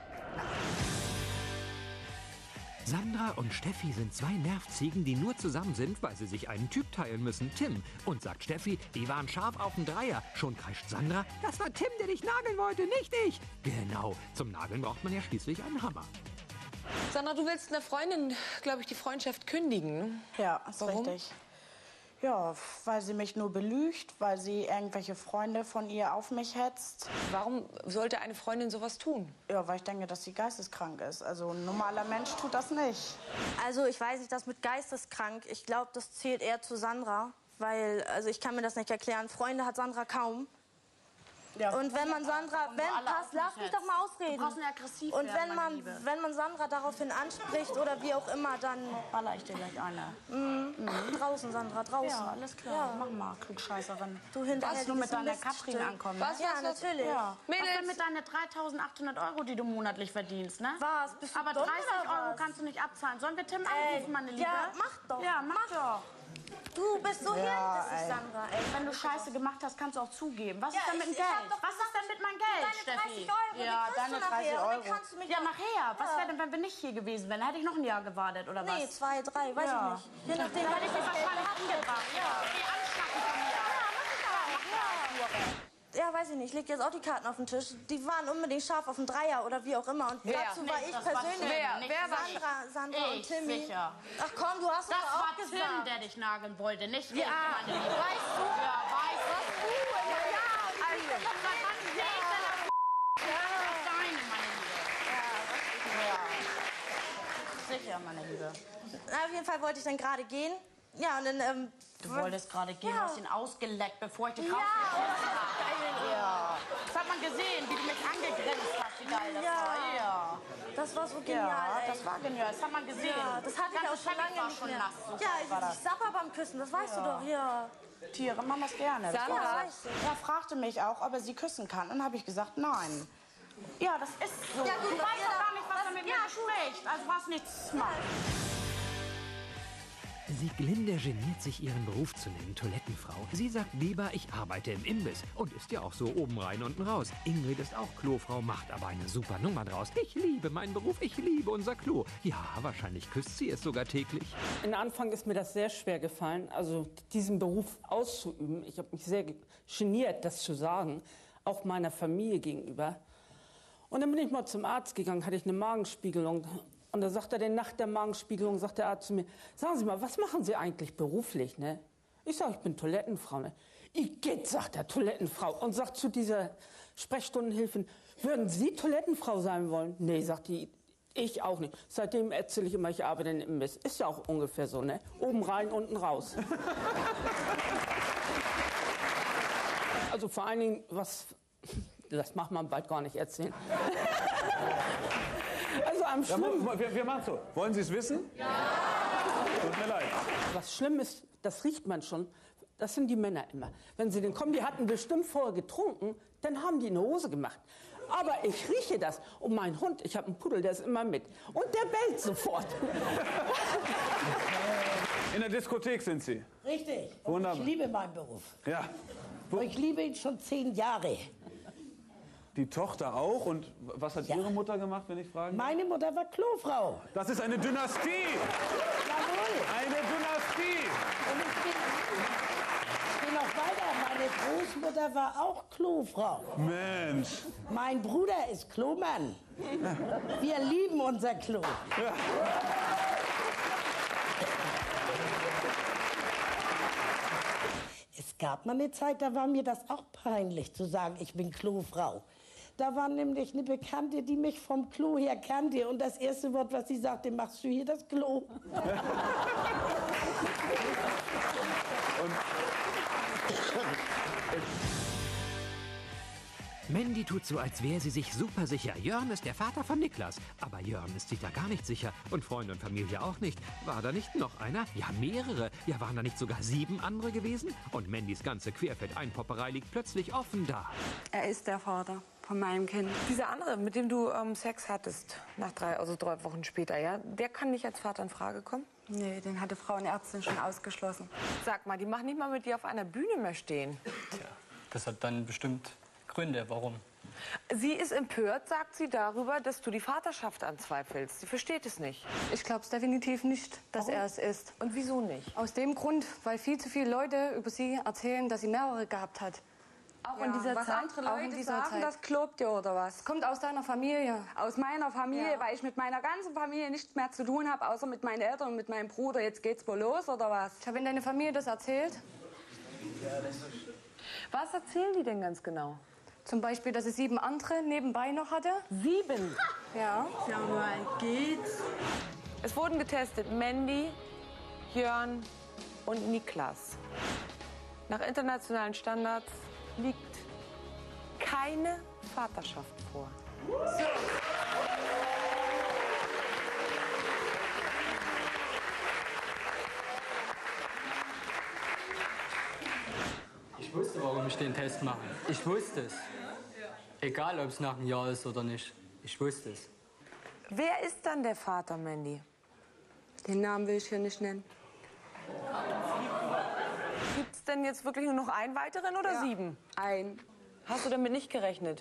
[SPEAKER 1] Sandra und Steffi sind zwei Nervziegen, die nur zusammen sind, weil sie sich einen Typ teilen müssen, Tim. Und sagt Steffi, die waren scharf auf den Dreier. Schon kreischt Sandra, das war Tim, der dich nageln wollte, nicht ich. Genau, zum Nageln braucht man ja schließlich einen Hammer.
[SPEAKER 2] Sandra, du willst einer Freundin, glaube ich, die Freundschaft kündigen, ne?
[SPEAKER 7] Ja, ist
[SPEAKER 2] Warum?
[SPEAKER 7] richtig. Ja, weil sie mich nur belügt, weil sie irgendwelche Freunde von ihr auf mich hetzt.
[SPEAKER 2] Warum sollte eine Freundin sowas tun?
[SPEAKER 7] Ja, weil ich denke, dass sie geisteskrank ist. Also ein normaler Mensch tut das nicht.
[SPEAKER 23] Also ich weiß nicht, das mit geisteskrank, ich glaube, das zählt eher zu Sandra. Weil, also ich kann mir das nicht erklären. Freunde hat Sandra kaum.
[SPEAKER 7] Ja,
[SPEAKER 23] und wenn man Sandra, lass mich doch mal ausreden.
[SPEAKER 7] Du brauchst nicht aggressiv
[SPEAKER 23] und
[SPEAKER 7] werden,
[SPEAKER 23] wenn man Sandra daraufhin anspricht oder wie auch immer, dann
[SPEAKER 7] baller ich dir gleich eine.
[SPEAKER 23] Draußen, Sandra, draußen.
[SPEAKER 7] Ja, alles klar.
[SPEAKER 23] Ja.
[SPEAKER 7] Mach mal, Klugscheißerin.
[SPEAKER 23] Du hinterher
[SPEAKER 7] nur mit deiner Katrin ankommen.
[SPEAKER 23] Was? Ja, natürlich.
[SPEAKER 7] Ja.
[SPEAKER 23] Mädels.
[SPEAKER 7] Was denn mit deinen 3.800 €, die du monatlich verdienst, ne?
[SPEAKER 23] Was? Bist du
[SPEAKER 7] aber
[SPEAKER 23] dumm
[SPEAKER 7] 30
[SPEAKER 23] oder
[SPEAKER 7] €
[SPEAKER 23] was?
[SPEAKER 7] kannst du nicht abzahlen. Sollen wir Tim anrufen, meine Liebe?
[SPEAKER 23] Ja, mach doch.
[SPEAKER 7] Ja, mach doch.
[SPEAKER 23] Du bist so hirnrissig,
[SPEAKER 7] ey.
[SPEAKER 23] Sandra. Ey,
[SPEAKER 7] wenn du Scheiße gemacht hast, kannst du auch zugeben. Was
[SPEAKER 23] Ja,
[SPEAKER 7] ist denn mit dem
[SPEAKER 23] ich hab
[SPEAKER 7] Geld?
[SPEAKER 23] doch
[SPEAKER 7] Was ist denn mit meinem Geld,
[SPEAKER 23] deine 30
[SPEAKER 7] Steffi?
[SPEAKER 23] €, die
[SPEAKER 7] Ja,
[SPEAKER 23] kriegst
[SPEAKER 7] deine
[SPEAKER 23] du nachher
[SPEAKER 7] 30
[SPEAKER 23] und dann
[SPEAKER 7] €.
[SPEAKER 23] kannst du mich
[SPEAKER 7] Ja,
[SPEAKER 23] auch-
[SPEAKER 7] nachher. Was
[SPEAKER 23] Ja.
[SPEAKER 7] wäre denn, wenn wir nicht hier gewesen wären? Hätte ich noch ein Jahr gewartet, oder was?
[SPEAKER 23] Nee, 2, 3, weiß ich nicht. Je nachdem,
[SPEAKER 7] Dann hätte ich dich
[SPEAKER 23] was
[SPEAKER 7] wahrscheinlich umgebracht. Ja, geh anschnacken von mir.
[SPEAKER 23] Ja, weiß ich nicht. Ich leg jetzt auch die Karten auf den Tisch. Die waren unbedingt scharf auf den Dreier oder wie auch immer. Und
[SPEAKER 7] Wer?
[SPEAKER 23] dazu war
[SPEAKER 7] Nee,
[SPEAKER 23] ich
[SPEAKER 7] das war
[SPEAKER 23] persönlich.
[SPEAKER 7] Tim. Wer war
[SPEAKER 23] Sandra und
[SPEAKER 7] ich,
[SPEAKER 23] Timmy.
[SPEAKER 7] sicher.
[SPEAKER 23] Ach komm, du hast
[SPEAKER 7] Das
[SPEAKER 23] doch auch
[SPEAKER 7] war
[SPEAKER 23] gesagt.
[SPEAKER 7] Tim, der dich nageln wollte, nicht ich,
[SPEAKER 23] Ja,
[SPEAKER 7] meine Liebe.
[SPEAKER 23] weißt du?
[SPEAKER 7] Ja, weißt du.
[SPEAKER 23] Was du? Ja,
[SPEAKER 7] Also, was ist denn das deine, meine Liebe? Ja, sicher, meine Liebe.
[SPEAKER 23] Na, auf jeden Fall wollte ich dann gerade gehen. Ja, und dann,
[SPEAKER 7] Du wolltest gerade gehen,
[SPEAKER 23] Ja.
[SPEAKER 7] du hast ihn ausgeleckt, bevor ich dich
[SPEAKER 23] Ja,
[SPEAKER 7] rausgeschmissen habe. Ja. Das hat man gesehen, wie du mich angegrinst hast, wie geil das
[SPEAKER 23] Ja.
[SPEAKER 7] war. Ja.
[SPEAKER 23] Das war so genial,
[SPEAKER 7] Ja,
[SPEAKER 23] ey.
[SPEAKER 7] das war genial, das hat man gesehen.
[SPEAKER 23] Ja, das hatte ich
[SPEAKER 7] Ganze
[SPEAKER 23] auch schon
[SPEAKER 7] Teppich
[SPEAKER 23] lange
[SPEAKER 7] war
[SPEAKER 23] nicht
[SPEAKER 7] schon
[SPEAKER 23] mehr.
[SPEAKER 7] nass. So
[SPEAKER 23] Ja,
[SPEAKER 7] kalt war das.
[SPEAKER 23] ich sapper beim Küssen, das weißt du
[SPEAKER 7] Ja.
[SPEAKER 23] doch, ja.
[SPEAKER 7] Tiere machen das gerne. Das
[SPEAKER 23] Sandra?
[SPEAKER 7] weiß ich. Er fragte mich auch, ob er sie küssen kann. Und habe ich gesagt, nein. Ja, das ist so.
[SPEAKER 23] Ja, gut,
[SPEAKER 7] du
[SPEAKER 23] was
[SPEAKER 7] weißt
[SPEAKER 23] ihr
[SPEAKER 7] doch
[SPEAKER 23] da-
[SPEAKER 7] gar nicht, was er mit mir spricht. Also was nichts macht.
[SPEAKER 1] Sieglinde geniert sich, ihren Beruf zu nennen, Toilettenfrau. Sie sagt lieber, ich arbeite im Imbiss. Und ist ja auch so oben rein, unten raus. Ingrid ist auch Klofrau, macht aber eine super Nummer draus. Ich liebe meinen Beruf, ich liebe unser Klo. Ja, wahrscheinlich küsst sie es sogar täglich.
[SPEAKER 8] In Anfang ist mir das sehr schwer gefallen, also diesen Beruf auszuüben. Ich habe mich sehr geniert, das zu sagen, auch meiner Familie gegenüber. Und dann bin ich mal zum Arzt gegangen, hatte ich eine Magenspiegelung. Und da sagt er, nach der Magenspiegelung, sagt der Arzt zu mir, sagen Sie mal, was machen Sie eigentlich beruflich, ne? Ich sage, ich bin Toilettenfrau, ne? Igitt, sagt der Toilettenfrau und sagt zu dieser Sprechstundenhilfin, würden Sie Toilettenfrau sein wollen? Nee, sagt die, ich auch nicht. Seitdem erzähle ich immer, ich arbeite in Imbiss. Ist ja auch ungefähr so, ne? Oben rein, unten raus. Also vor allen Dingen, das macht man bald gar nicht erzählen. Also am schlimmsten...
[SPEAKER 5] Ja, wir machen so. Wollen Sie es wissen? Ja. Tut mir leid.
[SPEAKER 8] Was schlimm ist, das riecht man schon. Das sind die Männer immer. Wenn sie denn kommen, die hatten bestimmt vorher getrunken, dann haben die eine Hose gemacht. Aber ich rieche das. Und mein Hund, ich habe einen Pudel, der ist immer mit. Und der bellt sofort.
[SPEAKER 5] In der Diskothek sind Sie?
[SPEAKER 10] Richtig.
[SPEAKER 5] Wunderbar.
[SPEAKER 10] Ich liebe meinen Beruf.
[SPEAKER 5] Ja.
[SPEAKER 10] Ich liebe ihn schon 10 Jahre.
[SPEAKER 5] Die Tochter auch? Und was hat Ihre Mutter gemacht, wenn ich fragen darf?
[SPEAKER 10] Meine Mutter war Klofrau.
[SPEAKER 5] Das ist eine Dynastie!
[SPEAKER 10] Jawohl.
[SPEAKER 5] Eine Dynastie!
[SPEAKER 10] Und ich bin noch weiter. Meine Großmutter war auch Klofrau.
[SPEAKER 5] Mensch.
[SPEAKER 10] Mein Bruder ist Klomann. Wir lieben unser Klo.
[SPEAKER 5] Ja.
[SPEAKER 10] Es gab mal eine Zeit, da war mir das auch peinlich zu sagen, ich bin Klofrau. Da war nämlich eine Bekannte, die mich vom Klo her kannte. Und das erste Wort, was sie sagte, machst du hier das Klo?
[SPEAKER 1] Mandy tut so, als wäre sie sich super sicher. Jörn ist der Vater von Niklas. Aber Jörn ist sich da gar nicht sicher. Und Freunde und Familie auch nicht. War da nicht noch einer? Ja, mehrere. Ja, waren da nicht sogar 7 andere gewesen? Und Mandys ganze Querfeld-Einpopperei liegt plötzlich offen da.
[SPEAKER 23] Er ist der Vater von meinem Kind.
[SPEAKER 2] Dieser andere, mit dem du Sex hattest, nach 3 Wochen später, ja, der kann nicht als Vater in Frage kommen?
[SPEAKER 23] Nee, den hat die Frauenärztin schon ausgeschlossen.
[SPEAKER 2] Sag mal, die machen nicht mal mit dir auf einer Bühne mehr stehen.
[SPEAKER 12] Tja, das hat dann bestimmt Gründe, warum.
[SPEAKER 2] Sie ist empört, sagt sie, darüber, dass du die Vaterschaft anzweifelst. Sie versteht es nicht.
[SPEAKER 23] Ich glaube es definitiv nicht, dass er es ist.
[SPEAKER 2] Und wieso nicht?
[SPEAKER 23] Aus dem Grund, weil viel zu viele Leute über sie erzählen, dass sie mehrere gehabt hat. Auch in dieser
[SPEAKER 24] was
[SPEAKER 23] Zeit.
[SPEAKER 24] andere
[SPEAKER 23] auch in
[SPEAKER 24] Leute
[SPEAKER 23] dieser
[SPEAKER 24] sagen,
[SPEAKER 23] Zeit.
[SPEAKER 24] das glaubt ihr oder was?
[SPEAKER 23] Kommt aus deiner Familie.
[SPEAKER 24] Aus meiner Familie,
[SPEAKER 23] Ja.
[SPEAKER 24] weil ich mit meiner ganzen Familie nichts mehr zu tun habe, außer mit meinen Eltern und mit meinem Bruder. Jetzt geht's wohl los oder was?
[SPEAKER 23] Ich habe in deine Familie das erzählt.
[SPEAKER 2] Was erzählen die denn ganz genau?
[SPEAKER 23] Zum Beispiel, dass sie 7 andere nebenbei noch hatte.
[SPEAKER 2] 7?
[SPEAKER 23] Ja.
[SPEAKER 24] Ja, mal geht's.
[SPEAKER 2] Es wurden getestet Mandy, Jörn und Niklas. Nach internationalen Standards liegt keine Vaterschaft vor.
[SPEAKER 12] Ich wusste, warum ich den Test mache. Ich wusste es. Egal, ob es nach einem Jahr ist oder nicht. Ich wusste es.
[SPEAKER 2] Wer ist dann der Vater, Mandy?
[SPEAKER 24] Den Namen will ich hier nicht nennen.
[SPEAKER 2] Gibt es denn jetzt wirklich nur noch einen weiteren oder 7?
[SPEAKER 24] Ein.
[SPEAKER 2] Hast du damit nicht gerechnet?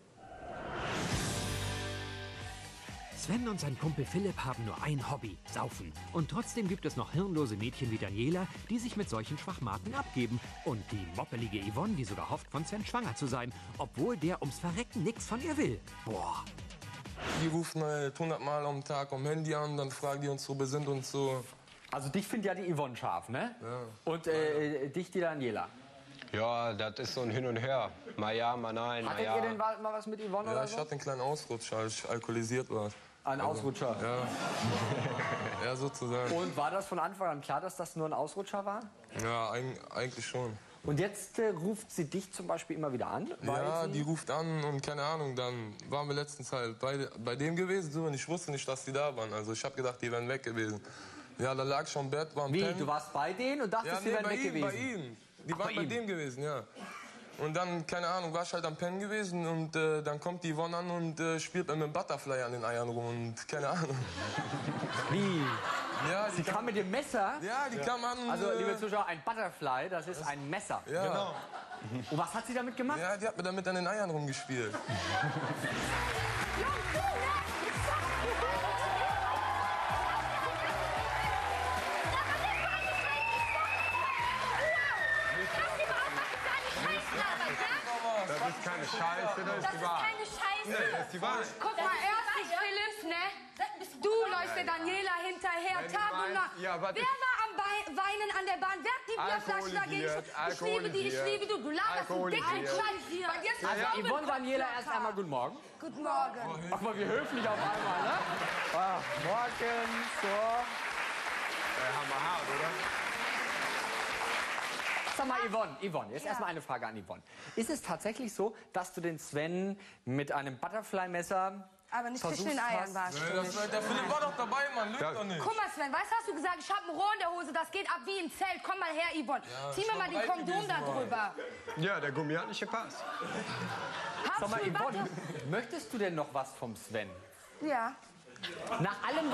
[SPEAKER 1] Sven und sein Kumpel Philipp haben nur ein Hobby, Saufen. Und trotzdem gibt es noch hirnlose Mädchen wie Daniela, die sich mit solchen Schwachmaten abgeben. Und die moppelige Yvonne, die sogar hofft, von Sven schwanger zu sein, obwohl der ums Verrecken nichts von ihr will. Boah.
[SPEAKER 25] Die rufen halt 100 Mal am Tag am Handy an, dann fragen die uns, wo wir sind und so.
[SPEAKER 9] Also dich findet ja die Yvonne scharf, ne?
[SPEAKER 25] Ja.
[SPEAKER 9] Und dich die Daniela.
[SPEAKER 26] Ja, das ist so ein Hin und Her. Mal ja, mal nein, mal
[SPEAKER 9] Hattet
[SPEAKER 26] ja.
[SPEAKER 9] ihr denn mal was mit Yvonne
[SPEAKER 25] Ja,
[SPEAKER 9] oder
[SPEAKER 25] ich
[SPEAKER 9] so?
[SPEAKER 25] hatte einen kleinen Ausrutscher, als ich alkoholisiert war.
[SPEAKER 9] Ein Ausrutscher?
[SPEAKER 25] Ja. Ja, sozusagen.
[SPEAKER 9] Und war das von Anfang an klar, dass das nur ein Ausrutscher war?
[SPEAKER 25] Ja, eigentlich schon.
[SPEAKER 9] Und jetzt ruft sie dich zum Beispiel immer wieder an?
[SPEAKER 25] Ja, die ruft an und keine Ahnung, dann waren wir letztens halt bei dem gewesen so, und ich wusste nicht, dass die da waren. Also ich habe gedacht, die wären weg gewesen. Ja, da lag ich am Bett, war am
[SPEAKER 9] Wie,
[SPEAKER 25] Pennen.
[SPEAKER 9] du warst bei denen und dachtest,
[SPEAKER 25] Ja,
[SPEAKER 9] die wären
[SPEAKER 25] bei
[SPEAKER 9] weg
[SPEAKER 25] ihm,
[SPEAKER 9] gewesen?
[SPEAKER 25] bei ihm. Die
[SPEAKER 9] Ach,
[SPEAKER 25] waren bei dem gewesen, ja. Und dann, keine Ahnung, war ich halt am Pennen gewesen und dann kommt die Yvonne an und spielt mir mit dem Butterfly an den Eiern rum und keine Ahnung.
[SPEAKER 9] Wie?
[SPEAKER 25] Ja,
[SPEAKER 9] Sie kam mit dem Messer?
[SPEAKER 25] Ja, die kam an und...
[SPEAKER 9] Also, liebe Zuschauer, ein Butterfly, das ist ein Messer.
[SPEAKER 25] Ja.
[SPEAKER 9] Genau. Und was hat sie damit gemacht?
[SPEAKER 25] Ja, die hat mir damit an den Eiern rumgespielt.
[SPEAKER 15] Das ist keine Scheiße, das ist die Wahrheit. Nee, das ist die Wahrheit.
[SPEAKER 24] Guck mal, erstens, Philipp, ne? Du läufst der Daniela hinterher, Tag und Nacht.
[SPEAKER 15] Ja,
[SPEAKER 24] Wer war am weinen an der Bahn. Werf die Bierflasche dagegen. Ich liebe die, ich liebe du. Du laberst einen dicken Scheiß.
[SPEAKER 9] Also Yvonne Daniela, erst einmal guten Morgen.
[SPEAKER 24] Guten Morgen.
[SPEAKER 9] Ach mal, wie höflich auf einmal, ne? Ah, morgen, so.
[SPEAKER 15] Hammerhart, oder?
[SPEAKER 9] Sag mal, Yvonne, jetzt erstmal eine Frage an Yvonne. Ist es tatsächlich so, dass du den Sven mit einem Butterfly-Messer
[SPEAKER 24] aber nicht zwischen den Eiern warst du nicht.
[SPEAKER 25] Der Philipp war doch dabei, Mann. Lügt doch nicht.
[SPEAKER 24] Guck mal, Sven, weißt du, hast du gesagt, ich hab ein Rohr in der Hose, das geht ab wie im Zelt. Komm mal her, Yvonne.
[SPEAKER 25] Ja,
[SPEAKER 24] zieh mir mal den Kondom da drüber.
[SPEAKER 26] Ja, der Gummi hat nicht gepasst.
[SPEAKER 9] Sag mal, Yvonne, möchtest du denn noch was vom Sven?
[SPEAKER 24] Ja.
[SPEAKER 9] Nach allem,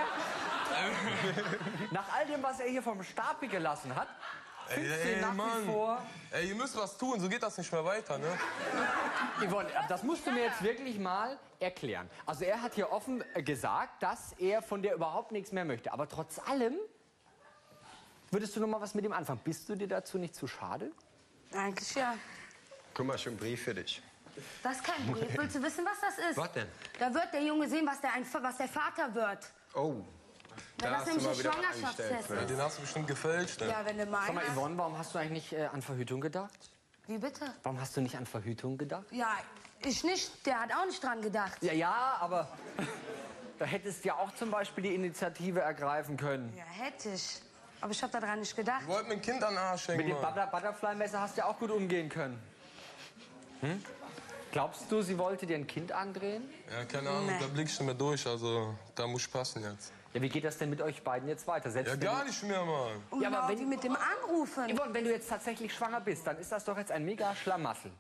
[SPEAKER 9] was er hier vom Stapel gelassen hat, findest du nach wie vor...
[SPEAKER 25] Ey, ihr müsst was tun, so geht das nicht mehr weiter, ne?
[SPEAKER 9] Yvonne, das musst du mir jetzt wirklich mal erklären. Also er hat hier offen gesagt, dass er von dir überhaupt nichts mehr möchte. Aber trotz allem würdest du noch mal was mit ihm anfangen. Bist du dir dazu nicht zu schade?
[SPEAKER 24] Eigentlich ja.
[SPEAKER 26] Guck mal, schon ein Brief für dich.
[SPEAKER 24] Das ist kein Brief. Willst du wissen, was das ist?
[SPEAKER 26] Was denn?
[SPEAKER 24] Da wird der Junge sehen, was der Vater wird.
[SPEAKER 26] Oh.
[SPEAKER 24] Das ist nämlich ein Schwangerschaftstest.
[SPEAKER 25] Ja, den hast du bestimmt gefälscht, ne?
[SPEAKER 24] Ja, wenn du meinst.
[SPEAKER 9] Sag mal, Yvonne, warum hast du eigentlich nicht an Verhütung gedacht?
[SPEAKER 24] Wie bitte?
[SPEAKER 9] Warum hast du nicht an Verhütung gedacht?
[SPEAKER 24] Ja, ich nicht. Der hat auch nicht dran gedacht.
[SPEAKER 9] Ja, aber da hättest du ja auch zum Beispiel die Initiative ergreifen können.
[SPEAKER 24] Ja, hätte ich. Aber ich habe daran nicht gedacht.
[SPEAKER 25] Ich wollte mir ein Kind an den Arsch schenken.
[SPEAKER 9] Mit dem Butterfly-Messer hast du ja auch gut umgehen können. Hm? Glaubst du, sie wollte dir ein Kind andrehen?
[SPEAKER 25] Ja, keine Ahnung, da blickst du mir durch, also da muss ich passen jetzt.
[SPEAKER 9] Ja, wie geht das denn mit euch beiden jetzt weiter?
[SPEAKER 25] Ja, gar nicht mehr, Mann.
[SPEAKER 24] Ja, aber wenn die mit dem Anrufen.
[SPEAKER 9] Yvonne, wenn du jetzt tatsächlich schwanger bist, dann ist das doch jetzt ein mega Schlamassel.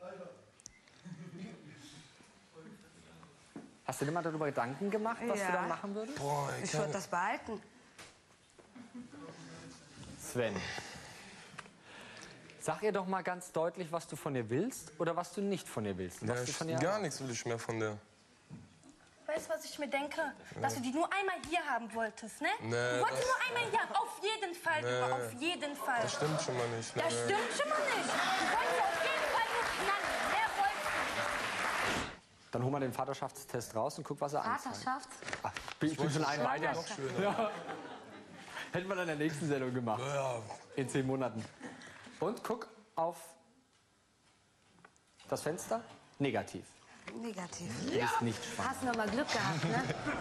[SPEAKER 9] Hast du dir mal darüber Gedanken gemacht, was du dann machen würdest?
[SPEAKER 25] Boah,
[SPEAKER 24] ich würde das behalten.
[SPEAKER 9] Sven, sag ihr doch mal ganz deutlich, was du von ihr willst oder was du nicht von ihr willst. Was du von ihr
[SPEAKER 25] gar nichts will ich mehr von der.
[SPEAKER 24] Weißt du, was ich mir denke? Dass du die nur einmal hier haben wolltest, ne?
[SPEAKER 25] Nee,
[SPEAKER 24] du wolltest nur einmal hier, auf jeden Fall,
[SPEAKER 25] nee,
[SPEAKER 24] auf jeden Fall.
[SPEAKER 25] Das stimmt schon mal nicht.
[SPEAKER 24] Das stimmt schon mal nicht. Du wolltest auf jeden Fall nur knallen. Mehr wolltest du.
[SPEAKER 9] Dann hol mal den Vaterschaftstest raus und guck, was er anzeigt.
[SPEAKER 24] Vaterschaft?
[SPEAKER 9] Ach, ich bin schon einen weiter. Ja. Hätten wir dann in der nächsten Sendung gemacht.
[SPEAKER 25] Ja.
[SPEAKER 9] In 10 Monaten. Und guck auf das Fenster. Negativ.
[SPEAKER 24] Negativ.
[SPEAKER 9] Du bist nicht schwanger.
[SPEAKER 24] Hast du noch mal Glück gehabt, ne?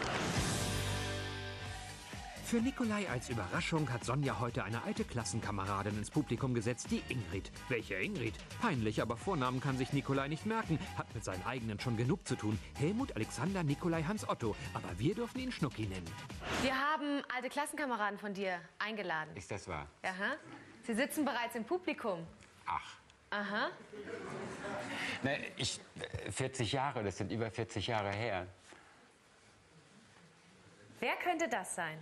[SPEAKER 1] Für Nikolai als Überraschung hat Sonja heute eine alte Klassenkameradin ins Publikum gesetzt, die Ingrid. Welche Ingrid? Peinlich, aber Vornamen kann sich Nikolai nicht merken, hat mit seinen eigenen schon genug zu tun. Helmut, Alexander, Nikolai, Hans Otto. Aber wir dürfen ihn Schnucki nennen.
[SPEAKER 6] Wir haben alte Klassenkameraden von dir eingeladen.
[SPEAKER 4] Ist das wahr?
[SPEAKER 6] Aha. Sie sitzen bereits im Publikum.
[SPEAKER 4] Ach.
[SPEAKER 6] Aha.
[SPEAKER 4] Na, 40 Jahre, das sind über 40 Jahre her.
[SPEAKER 6] Wer könnte das sein?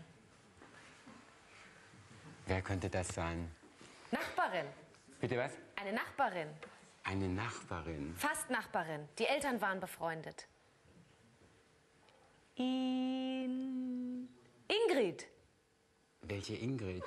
[SPEAKER 4] Wer könnte das sein?
[SPEAKER 6] Nachbarin.
[SPEAKER 4] Bitte was?
[SPEAKER 6] Eine Nachbarin.
[SPEAKER 4] Eine Nachbarin.
[SPEAKER 6] Fast Nachbarin. Die Eltern waren befreundet. Ingrid.
[SPEAKER 4] Welche Ingrid?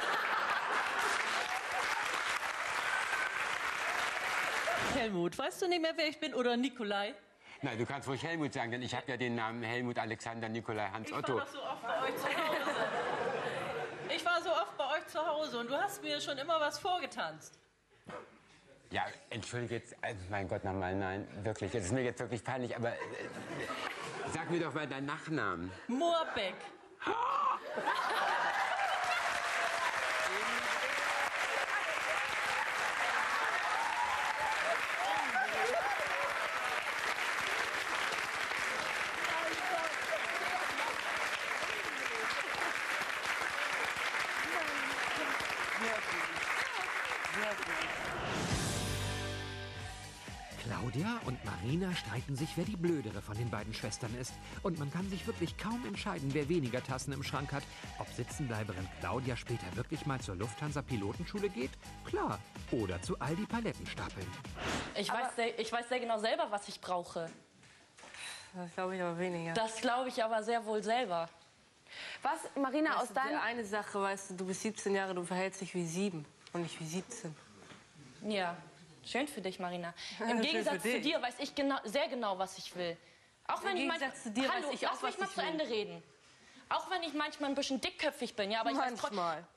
[SPEAKER 11] Helmut, weißt du nicht mehr, wer ich bin? Oder Nikolai?
[SPEAKER 4] Nein, du kannst ruhig Helmut sagen, denn ich habe ja den Namen Helmut, Alexander, Nikolai, Hans Otto.
[SPEAKER 11] Ich war doch so oft bei euch zu Hause. Ich war so oft bei euch zu Hause und du hast mir schon immer was vorgetanzt.
[SPEAKER 4] Ja, entschuldige jetzt, also mein Gott, nochmal, nein, wirklich, es ist mir jetzt wirklich peinlich, aber sag mir doch mal deinen Nachnamen.
[SPEAKER 11] Moorbeck.
[SPEAKER 1] Claudia und Marina streiten sich, wer die blödere von den beiden Schwestern ist. Und man kann sich wirklich kaum entscheiden, wer weniger Tassen im Schrank hat. Ob Sitzenbleiberin Claudia später wirklich mal zur Lufthansa-Pilotenschule geht? Klar. Oder zu Aldi Palettenstapeln.
[SPEAKER 14] Ich weiß sehr genau selber, was ich brauche.
[SPEAKER 24] Das glaube ich aber weniger.
[SPEAKER 14] Das glaube ich aber sehr wohl selber.
[SPEAKER 6] Was, Marina, aus deinem...
[SPEAKER 24] Eine Sache, weißt du, du bist 17 Jahre, du verhältst dich wie 7 und nicht wie 17.
[SPEAKER 14] Ja, schön für dich, Marina. Im
[SPEAKER 24] Schön
[SPEAKER 14] Gegensatz
[SPEAKER 24] für
[SPEAKER 14] zu
[SPEAKER 24] dich.
[SPEAKER 14] dir weiß ich sehr genau, was ich will. Auch wenn ich
[SPEAKER 24] Gegensatz zu dir
[SPEAKER 14] Hallo,
[SPEAKER 24] weiß ich auch,
[SPEAKER 14] lass mich
[SPEAKER 24] was
[SPEAKER 14] mal
[SPEAKER 24] ich
[SPEAKER 14] zu
[SPEAKER 24] will.
[SPEAKER 14] Ende reden. Auch wenn ich manchmal ein bisschen dickköpfig bin, ja, aber ich weiß trotzdem...
[SPEAKER 24] Manchmal.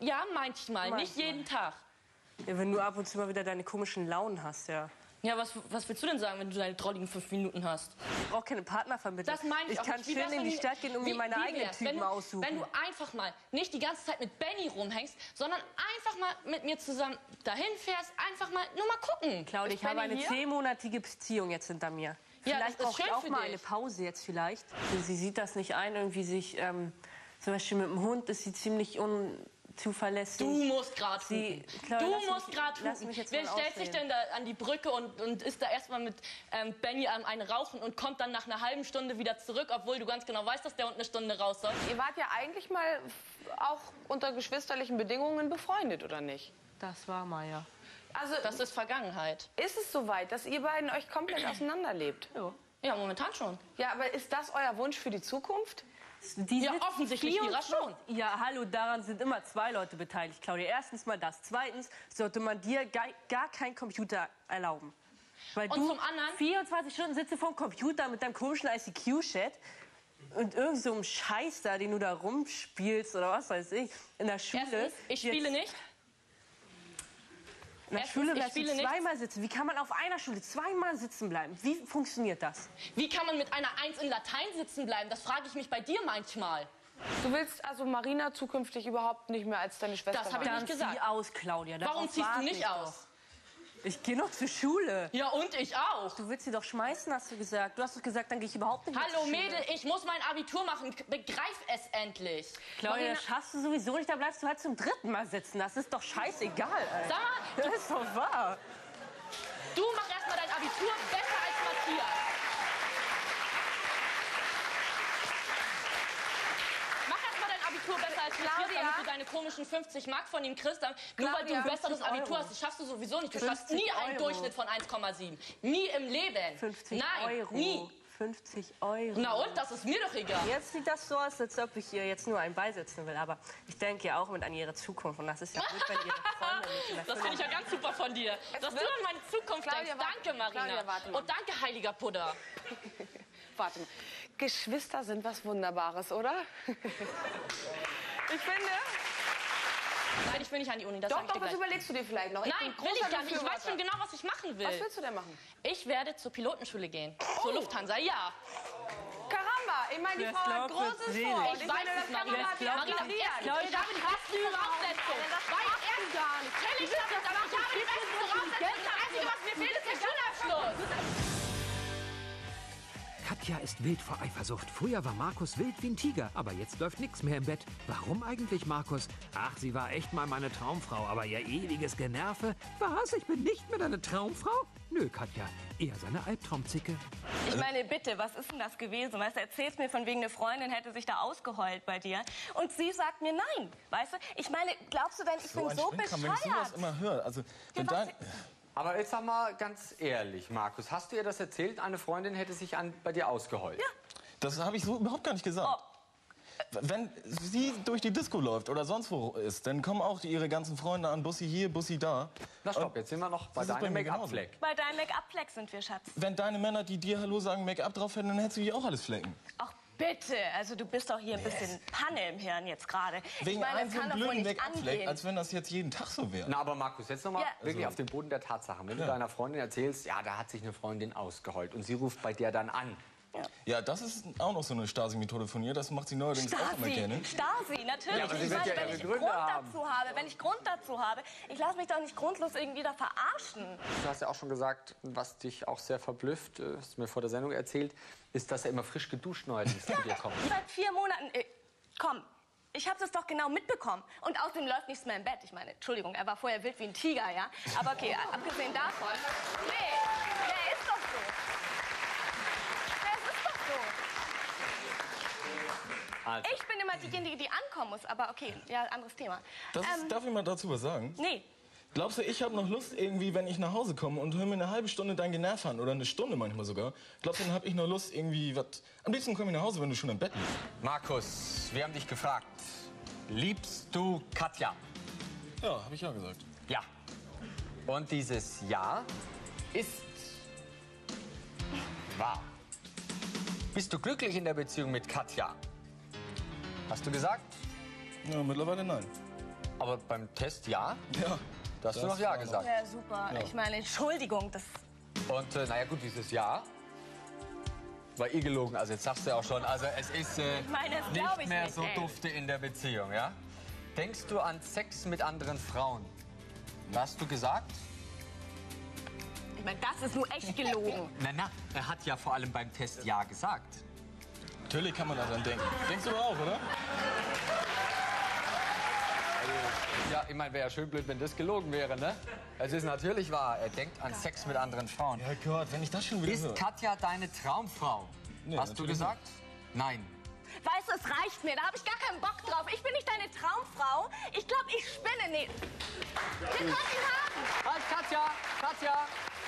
[SPEAKER 14] Ja, manchmal, nicht jeden Tag.
[SPEAKER 23] Ja, wenn du ab und zu mal wieder deine komischen Launen hast, ja.
[SPEAKER 14] Ja, was willst du denn sagen, wenn du deine drolligen 5 Minuten hast?
[SPEAKER 23] Ich brauche keine Partnervermittlung.
[SPEAKER 14] Das meine ich auch
[SPEAKER 23] kann
[SPEAKER 14] nicht. Wie
[SPEAKER 23] schön
[SPEAKER 14] wär's,
[SPEAKER 23] in
[SPEAKER 14] wenn
[SPEAKER 23] die
[SPEAKER 14] du-
[SPEAKER 23] Stadt gehen und mir meine eigenen Typen aussuchen.
[SPEAKER 14] Wenn du einfach mal nicht die ganze Zeit mit Benny rumhängst, sondern einfach mal mit mir zusammen dahin fährst, einfach mal nur mal gucken.
[SPEAKER 23] Claudia, ich habe eine 10-monatige Beziehung jetzt hinter mir.
[SPEAKER 14] Ja,
[SPEAKER 23] Vielleicht
[SPEAKER 14] das ist
[SPEAKER 23] brauche ich
[SPEAKER 14] schön
[SPEAKER 23] auch
[SPEAKER 14] für
[SPEAKER 23] mal
[SPEAKER 14] dich.
[SPEAKER 23] eine Pause jetzt vielleicht. Sie sieht das nicht ein, irgendwie sich, zum Beispiel mit dem Hund ist sie ziemlich unzuverlässig.
[SPEAKER 14] Du musst gerade hupen.
[SPEAKER 23] Claudia,
[SPEAKER 14] Du
[SPEAKER 23] lass
[SPEAKER 14] musst
[SPEAKER 23] mich-
[SPEAKER 14] gerade
[SPEAKER 23] lass
[SPEAKER 14] hupen.
[SPEAKER 23] mich jetzt
[SPEAKER 14] Wer
[SPEAKER 23] mal
[SPEAKER 14] stellt sich
[SPEAKER 23] ausreden.
[SPEAKER 14] denn da an die Brücke und ist da erstmal mit Benny am einen rauchen und kommt dann nach einer halben Stunde wieder zurück, obwohl du ganz genau weißt, dass der Hund eine Stunde raus soll?
[SPEAKER 2] Ihr wart ja eigentlich mal auch unter geschwisterlichen Bedingungen befreundet, oder nicht?
[SPEAKER 23] Das war mal, ja.
[SPEAKER 2] Also,
[SPEAKER 14] Das ist Vergangenheit.
[SPEAKER 2] ist es soweit, dass ihr beiden euch komplett auseinanderlebt?
[SPEAKER 14] Ja, momentan schon.
[SPEAKER 2] Ja, aber ist das euer Wunsch für die Zukunft?
[SPEAKER 23] Ja,
[SPEAKER 14] offensichtlich ihrer schon.
[SPEAKER 23] Ja, hallo, daran sind immer 2 Leute beteiligt, Claudia. Erstens mal das. Zweitens sollte man dir gar keinen Computer erlauben. Weil
[SPEAKER 14] Und
[SPEAKER 23] du
[SPEAKER 14] zum anderen-
[SPEAKER 23] 24 Stunden sitzt vor dem Computer mit deinem komischen ICQ-Chat und irgend so einem Scheiß da, den du da rumspielst oder was weiß ich, in der Schule.
[SPEAKER 14] Erstens, ich spiele nicht.
[SPEAKER 23] In der
[SPEAKER 14] Erstens,
[SPEAKER 23] Schule
[SPEAKER 14] ich
[SPEAKER 23] bleibst du
[SPEAKER 14] spiele nicht.
[SPEAKER 23] zweimal sitzen. Wie kann man auf einer Schule zweimal sitzen bleiben? Wie funktioniert das?
[SPEAKER 14] Wie kann man mit einer 1 in Latein sitzen bleiben? Das frage ich mich bei dir manchmal.
[SPEAKER 2] Du willst also Marina zukünftig überhaupt nicht mehr als deine Schwester
[SPEAKER 14] Das habe ich
[SPEAKER 2] wahrnehmen?
[SPEAKER 14] nicht gesagt.
[SPEAKER 23] Zieh aus, Claudia.
[SPEAKER 14] Warum
[SPEAKER 23] Darauf
[SPEAKER 14] ziehst du
[SPEAKER 23] warte
[SPEAKER 14] nicht
[SPEAKER 23] ich
[SPEAKER 14] aus?
[SPEAKER 23] doch. Ich gehe noch zur Schule.
[SPEAKER 14] Ja, und ich auch.
[SPEAKER 23] Du willst sie doch schmeißen, hast du gesagt. Du hast doch gesagt, dann gehe ich überhaupt nicht mehr
[SPEAKER 14] Hallo
[SPEAKER 23] zur Schule.
[SPEAKER 14] Mädel, ich muss mein Abitur machen. Begreif es endlich.
[SPEAKER 23] Claudia,
[SPEAKER 14] Marina-
[SPEAKER 23] das schaffst du sowieso nicht. Da bleibst du halt zum 3. Mal sitzen. Das ist doch scheißegal, Alter.
[SPEAKER 14] Sag mal,
[SPEAKER 23] Das ist doch wahr.
[SPEAKER 14] du mach erstmal dein Abitur besser als Matthias. Mach erstmal dein Abitur besser als Matthias,
[SPEAKER 2] Claudia.
[SPEAKER 14] damit du deine komischen 50 Mark von ihm kriegst. Nur weil du ein
[SPEAKER 2] Claudia,
[SPEAKER 14] besseres
[SPEAKER 23] 50
[SPEAKER 14] Abitur
[SPEAKER 23] Euro.
[SPEAKER 14] hast, das schaffst du sowieso nicht. Du schaffst
[SPEAKER 23] 50
[SPEAKER 14] nie einen
[SPEAKER 23] Euro.
[SPEAKER 14] Durchschnitt von 1,7. Nie im Leben.
[SPEAKER 23] 50
[SPEAKER 14] Nein,
[SPEAKER 23] Euro.
[SPEAKER 14] nie.
[SPEAKER 23] 50 Euro.
[SPEAKER 14] Na und? Das ist mir doch egal.
[SPEAKER 23] Jetzt sieht das so aus, als ob ich ihr jetzt nur einen beisetzen will. Aber ich denke ja auch mit an ihre Zukunft. Und das ist ja gut, wenn ihre Freunde mit in der
[SPEAKER 14] Das finde ich ja ganz super von dir. Dass du
[SPEAKER 2] wird-
[SPEAKER 14] an meine Zukunft
[SPEAKER 2] Claudia,
[SPEAKER 14] denkst.
[SPEAKER 2] warte-
[SPEAKER 14] Danke, Marina.
[SPEAKER 2] Claudia, warte mal.
[SPEAKER 14] Und danke, heiliger Buddha.
[SPEAKER 2] Warte mal. Geschwister sind was Wunderbares, oder? Ich finde...
[SPEAKER 14] Nein, ich will nicht an die Uni. Das
[SPEAKER 2] Doch,
[SPEAKER 14] sag ich dir
[SPEAKER 2] doch, das
[SPEAKER 14] gleich.
[SPEAKER 2] überlegst du dir vielleicht noch.
[SPEAKER 14] Nein,
[SPEAKER 2] bin
[SPEAKER 14] will
[SPEAKER 2] großer
[SPEAKER 14] ich gar nicht. Ich weiß
[SPEAKER 2] Befürworter.
[SPEAKER 14] schon genau, was ich machen will.
[SPEAKER 2] Was willst du denn machen?
[SPEAKER 14] Ich werde zur Pilotenschule gehen. Zur Lufthansa, ja.
[SPEAKER 2] Caramba, ich meine, die
[SPEAKER 23] Wer
[SPEAKER 2] Frau hat
[SPEAKER 23] glaubt, wird's
[SPEAKER 2] Großes
[SPEAKER 23] sehen.
[SPEAKER 2] vor.
[SPEAKER 14] Ich weiß es, Marina.
[SPEAKER 23] Wer glaubt,
[SPEAKER 14] Marina,
[SPEAKER 23] wird's
[SPEAKER 14] erstens,
[SPEAKER 23] sehen.
[SPEAKER 14] ich habe die besten Voraussetzungen. Weil erstens gar nicht. Natürlich habe ich, aber ich habe die besten Voraussetzungen. Das Einzige, was mir fehlt, ist der Schulabschluss.
[SPEAKER 1] Katja ist wild vor Eifersucht. Früher war Markus wild wie ein Tiger, aber jetzt läuft nichts mehr im Bett. Warum eigentlich, Markus? Ach, sie war echt mal meine Traumfrau, aber ihr ewiges Generve. Was? Ich bin nicht mehr deine Traumfrau? Nö, Katja, eher seine Albtraumzicke.
[SPEAKER 16] Ich meine, bitte, was ist denn das gewesen? Weißt du, erzählst mir von wegen, eine Freundin hätte sich da ausgeheult bei dir. Und sie sagt mir nein. Weißt du, ich meine, glaubst du denn, ich bin so
[SPEAKER 13] Spinnkram, wenn ich sowas
[SPEAKER 16] bescheuert?
[SPEAKER 13] immer höre. Also, wenn
[SPEAKER 16] was-
[SPEAKER 13] dein...
[SPEAKER 9] Aber jetzt sag mal ganz ehrlich, Markus, hast du ihr das erzählt? Eine Freundin hätte sich bei dir ausgeheult. Ja.
[SPEAKER 13] Das habe ich so überhaupt gar nicht gesagt. Wenn sie durch die Disco läuft oder sonst wo ist, dann kommen auch ihre ganzen Freunde an, Bussi hier, Bussi da.
[SPEAKER 9] Na stopp, jetzt sind wir noch bei
[SPEAKER 13] Das ist bei
[SPEAKER 9] deinem
[SPEAKER 13] mir
[SPEAKER 9] Make-up-Fleck.
[SPEAKER 16] Bei deinem Make-up-Fleck sind wir, Schatz.
[SPEAKER 13] Wenn deine Männer, die dir Hallo sagen, Make-up drauf hätten, dann hättest du hier auch alles Flecken.
[SPEAKER 16] Ach, bitte. Also, du bist doch hier ein bisschen Panne im Hirn jetzt gerade.
[SPEAKER 13] Wegen
[SPEAKER 16] Ich meine,
[SPEAKER 13] einem
[SPEAKER 16] das
[SPEAKER 13] so
[SPEAKER 16] kann
[SPEAKER 13] einem
[SPEAKER 16] doch wohl
[SPEAKER 13] blöden
[SPEAKER 16] nicht
[SPEAKER 13] Make-up-Fleck,
[SPEAKER 16] angehen.
[SPEAKER 13] als wenn das jetzt jeden Tag so wäre.
[SPEAKER 9] Na, aber Markus, jetzt noch mal
[SPEAKER 16] Ja.
[SPEAKER 9] wirklich
[SPEAKER 13] Also-
[SPEAKER 9] auf den Boden der Tatsachen. Wenn du
[SPEAKER 13] Ja.
[SPEAKER 9] deiner Freundin erzählst, ja, da hat sich eine Freundin ausgeheult und sie ruft bei dir dann an.
[SPEAKER 13] Ja, das ist auch noch so eine Stasi-Methode von ihr. Das macht sie neuerdings auch immer gerne.
[SPEAKER 16] Stasi, natürlich.
[SPEAKER 9] Ja, aber sie
[SPEAKER 16] ich
[SPEAKER 9] wird
[SPEAKER 16] meine,
[SPEAKER 9] ja
[SPEAKER 16] wenn
[SPEAKER 9] ihre
[SPEAKER 16] ich
[SPEAKER 9] Gründe
[SPEAKER 16] Grund
[SPEAKER 9] haben.
[SPEAKER 16] dazu habe, wenn ich Grund dazu habe, ich lasse mich doch nicht grundlos irgendwie da verarschen.
[SPEAKER 9] Du hast ja auch schon gesagt, was dich auch sehr verblüfft, hast du mir vor der Sendung erzählt, ist, dass er immer frisch geduscht neuerdings zu dir kommt.
[SPEAKER 16] Seit 4 Monaten. Komm, ich habe das doch genau mitbekommen. Und außerdem läuft nichts mehr im Bett. Ich meine, Entschuldigung, er war vorher wild wie ein Tiger, ja? Aber okay, abgesehen davon. Nee, der ist doch so. Das ist doch so.
[SPEAKER 9] Also.
[SPEAKER 16] Ich bin immer diejenige, die ankommen muss. Aber okay, ja, anderes Thema.
[SPEAKER 13] Darf ich mal dazu was sagen?
[SPEAKER 16] Nee.
[SPEAKER 13] Glaubst du, ich habe noch Lust, irgendwie, wenn ich nach Hause komme und höre mir eine halbe Stunde dein Generv an, oder eine Stunde manchmal sogar, glaubst du, dann habe ich noch Lust, irgendwie was... Am liebsten komme ich nach Hause, wenn du schon im Bett liegst.
[SPEAKER 9] Markus, wir haben dich gefragt, liebst du Katja?
[SPEAKER 13] Ja, habe ich ja gesagt.
[SPEAKER 9] Ja. Und dieses Ja ist wahr. Bist du glücklich in der Beziehung mit Katja? Hast du gesagt?
[SPEAKER 13] Ja, mittlerweile nein.
[SPEAKER 9] Aber beim Test ja?
[SPEAKER 13] Ja.
[SPEAKER 9] Da hast du noch Ja gesagt.
[SPEAKER 16] Ja, super.
[SPEAKER 9] Ja.
[SPEAKER 16] Ich meine, Entschuldigung, das...
[SPEAKER 9] Und naja gut, dieses Ja war gelogen. Also jetzt sagst du ja auch schon, also es ist
[SPEAKER 16] Ich meine, das glaub
[SPEAKER 9] nicht
[SPEAKER 16] ich
[SPEAKER 9] mehr
[SPEAKER 16] nicht,
[SPEAKER 9] so
[SPEAKER 16] ey.
[SPEAKER 9] dufte in der Beziehung, ja? Denkst du an Sex mit anderen Frauen? Hast du gesagt?
[SPEAKER 16] Ich meine, das ist nur echt gelogen.
[SPEAKER 9] Na, er hat ja vor allem beim Test Ja gesagt.
[SPEAKER 13] Natürlich kann man daran denken. Denkst du doch auch, oder?
[SPEAKER 9] Ja, ich meine, wäre ja schön blöd, wenn das gelogen wäre, ne? Es ist natürlich wahr, er denkt an Sex mit anderen Frauen.
[SPEAKER 13] Ja Gott, wenn ich das schon wieder
[SPEAKER 9] Ist
[SPEAKER 13] höre.
[SPEAKER 9] Katja deine Traumfrau?
[SPEAKER 13] Nee,
[SPEAKER 9] Hast du
[SPEAKER 13] natürlich
[SPEAKER 9] gesagt? Nein.
[SPEAKER 16] Weißt du, es reicht mir. Da habe ich gar keinen Bock drauf. Ich bin nicht deine Traumfrau. Ich glaube, ich spinne. Nee. Wir können ihn haben.
[SPEAKER 9] Halt, Katja! Katja!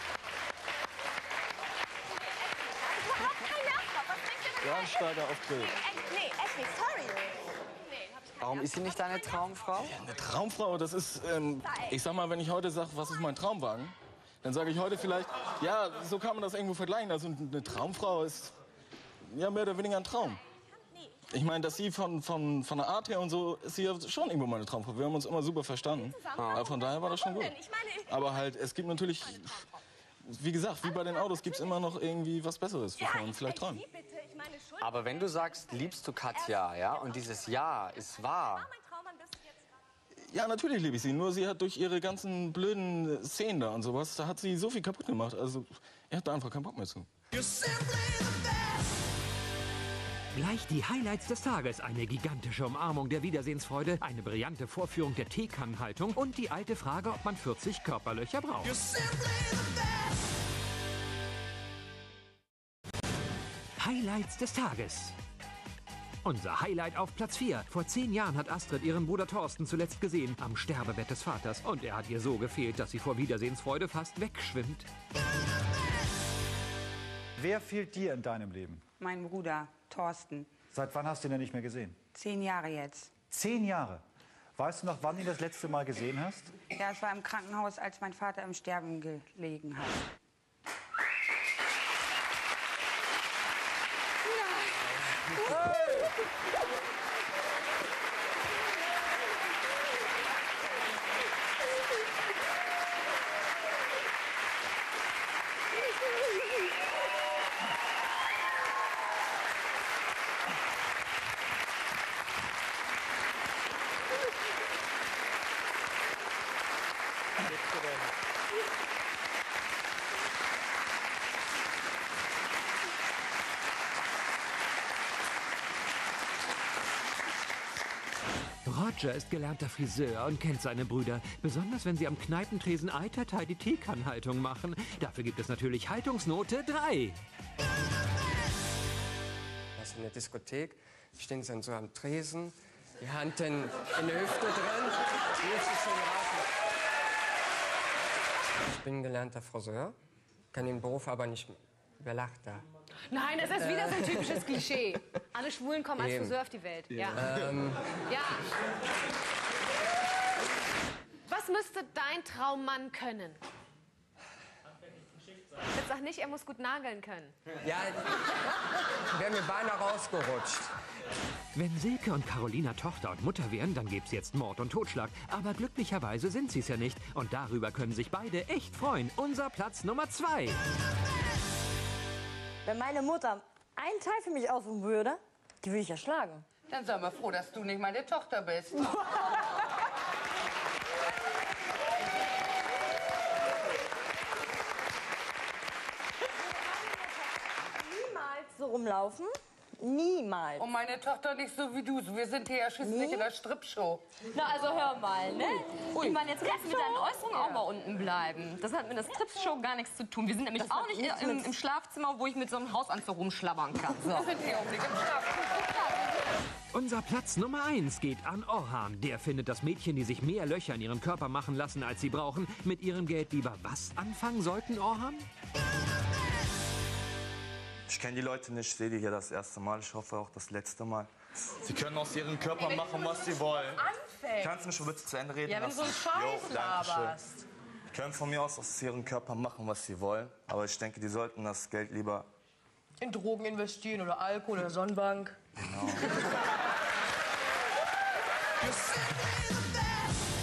[SPEAKER 16] Ich habe überhaupt keinen Nerv drauf. Was denkst du denn?
[SPEAKER 13] Bernsteiger auf Grill.
[SPEAKER 16] Nee, echt nicht. Sorry.
[SPEAKER 9] Warum ist sie nicht deine Traumfrau?
[SPEAKER 13] Eine Traumfrau, das ist, ich sag mal, wenn ich heute sage, was ist mein Traumwagen, dann sage ich heute vielleicht, ja, so kann man das irgendwo vergleichen. Also eine Traumfrau ist ja mehr oder weniger ein Traum. Ich meine, dass sie von der Art her und so ist sie ja schon irgendwo meine Traumfrau. Wir haben uns immer super verstanden. Aber von daher war das schon gut. Aber halt, es gibt natürlich, wie gesagt, wie bei den Autos gibt es immer noch irgendwie was Besseres, wovon man vielleicht träumt.
[SPEAKER 9] Aber wenn du sagst, liebst du Katja, ja, und dieses Ja ist wahr.
[SPEAKER 13] Ja, natürlich liebe ich sie. Nur sie hat durch ihre ganzen blöden Szenen da und sowas, da hat sie so viel kaputt gemacht. Also, er hat da einfach keinen Bock mehr zu.
[SPEAKER 1] Gleich die Highlights des Tages. Eine gigantische Umarmung der Wiedersehensfreude, eine brillante Vorführung der Teekannenhaltung und die alte Frage, ob man 40 Körperlöcher braucht. Highlights des Tages. Unser Highlight auf Platz 4. Vor 10 Jahren hat Astrid ihren Bruder Thorsten zuletzt gesehen, am Sterbebett des Vaters. Und er hat ihr so gefehlt, dass sie vor Wiedersehensfreude fast wegschwimmt.
[SPEAKER 17] Wer fehlt dir in deinem Leben?
[SPEAKER 24] Mein Bruder, Thorsten.
[SPEAKER 17] Seit wann hast du ihn denn nicht mehr gesehen?
[SPEAKER 24] 10 Jahre jetzt.
[SPEAKER 17] 10 Jahre? Weißt du noch, wann du ihn das letzte Mal gesehen hast?
[SPEAKER 24] Ja, es war im Krankenhaus, als mein Vater im Sterben gelegen hat.
[SPEAKER 1] Roger ist gelernter Friseur und kennt seine Brüder, besonders wenn sie am Kneipentresen Eitertei die Teekannenhaltung machen. Dafür gibt es natürlich Haltungsnote 3.
[SPEAKER 18] Das ist eine Diskothek, stehen sie dann so am Tresen, die Hand in der Hüfte drin, die Hüfte schön raus. Ich bin gelernter Friseur, kann den Beruf aber nicht. Wer lacht da?
[SPEAKER 6] Nein, das ist wieder so ein typisches Klischee. Alle Schwulen kommen als
[SPEAKER 18] Eben.
[SPEAKER 6] Friseur auf die Welt. Ja.
[SPEAKER 18] Ja.
[SPEAKER 6] Was müsste dein Traummann können? Jetzt sag nicht, er muss gut nageln können.
[SPEAKER 18] Ja, wäre mir beinahe rausgerutscht.
[SPEAKER 1] Wenn Silke und Carolina Tochter und Mutter wären, dann gäb's jetzt Mord und Totschlag. Aber glücklicherweise sind sie's ja nicht. Und darüber können sich beide echt freuen. Unser Platz Nummer 2.
[SPEAKER 19] Wenn meine Mutter einen Teil für mich aussuchen würde, die würde ich ja schlagen.
[SPEAKER 24] Dann sei mal froh, dass du nicht meine Tochter bist.
[SPEAKER 19] Niemals so rumlaufen. Niemals.
[SPEAKER 24] Und meine Tochter nicht so wie du. Wir sind hier ja schließlich in der Stripshow.
[SPEAKER 16] Na, also hör mal, ne? Ich meine, jetzt kannst du mit deinen Äußerungen auch mal unten bleiben. Das hat mit der Stripshow gar nichts zu tun. Wir sind nämlich auch nicht im Schlafzimmer, wo ich mit so einem Hausanzug rumschlabbern kann. So.
[SPEAKER 24] Wir sind hier auch nicht im Schlafzimmer.
[SPEAKER 1] Unser Platz Nummer 1 geht an Orhan. Der findet, dass Mädchen, die sich mehr Löcher in ihren Körper machen lassen, als sie brauchen, mit ihrem Geld lieber was anfangen sollten, Orhan?
[SPEAKER 20] Ich kenne die Leute nicht, sehe die hier das erste Mal. Ich hoffe auch das letzte Mal. Sie können aus ihren Körpern machen, was sie wollen. Kannst du mich schon bitte zu Ende reden
[SPEAKER 24] Ja, wenn du so einen
[SPEAKER 20] lassen?
[SPEAKER 24] Scheiß laberst.
[SPEAKER 20] Die können von mir aus ihren Körpern machen, was sie wollen. Aber ich denke, die sollten das Geld lieber...
[SPEAKER 11] In Drogen investieren oder Alkohol oder Sonnenbank.
[SPEAKER 20] Genau.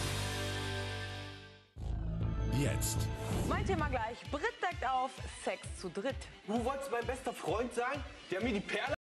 [SPEAKER 3] jetzt.
[SPEAKER 2] Mein Thema gleich. Brit deckt auf, Sex zu dritt.
[SPEAKER 5] Du wolltest mein bester Freund sein, der mir die Perle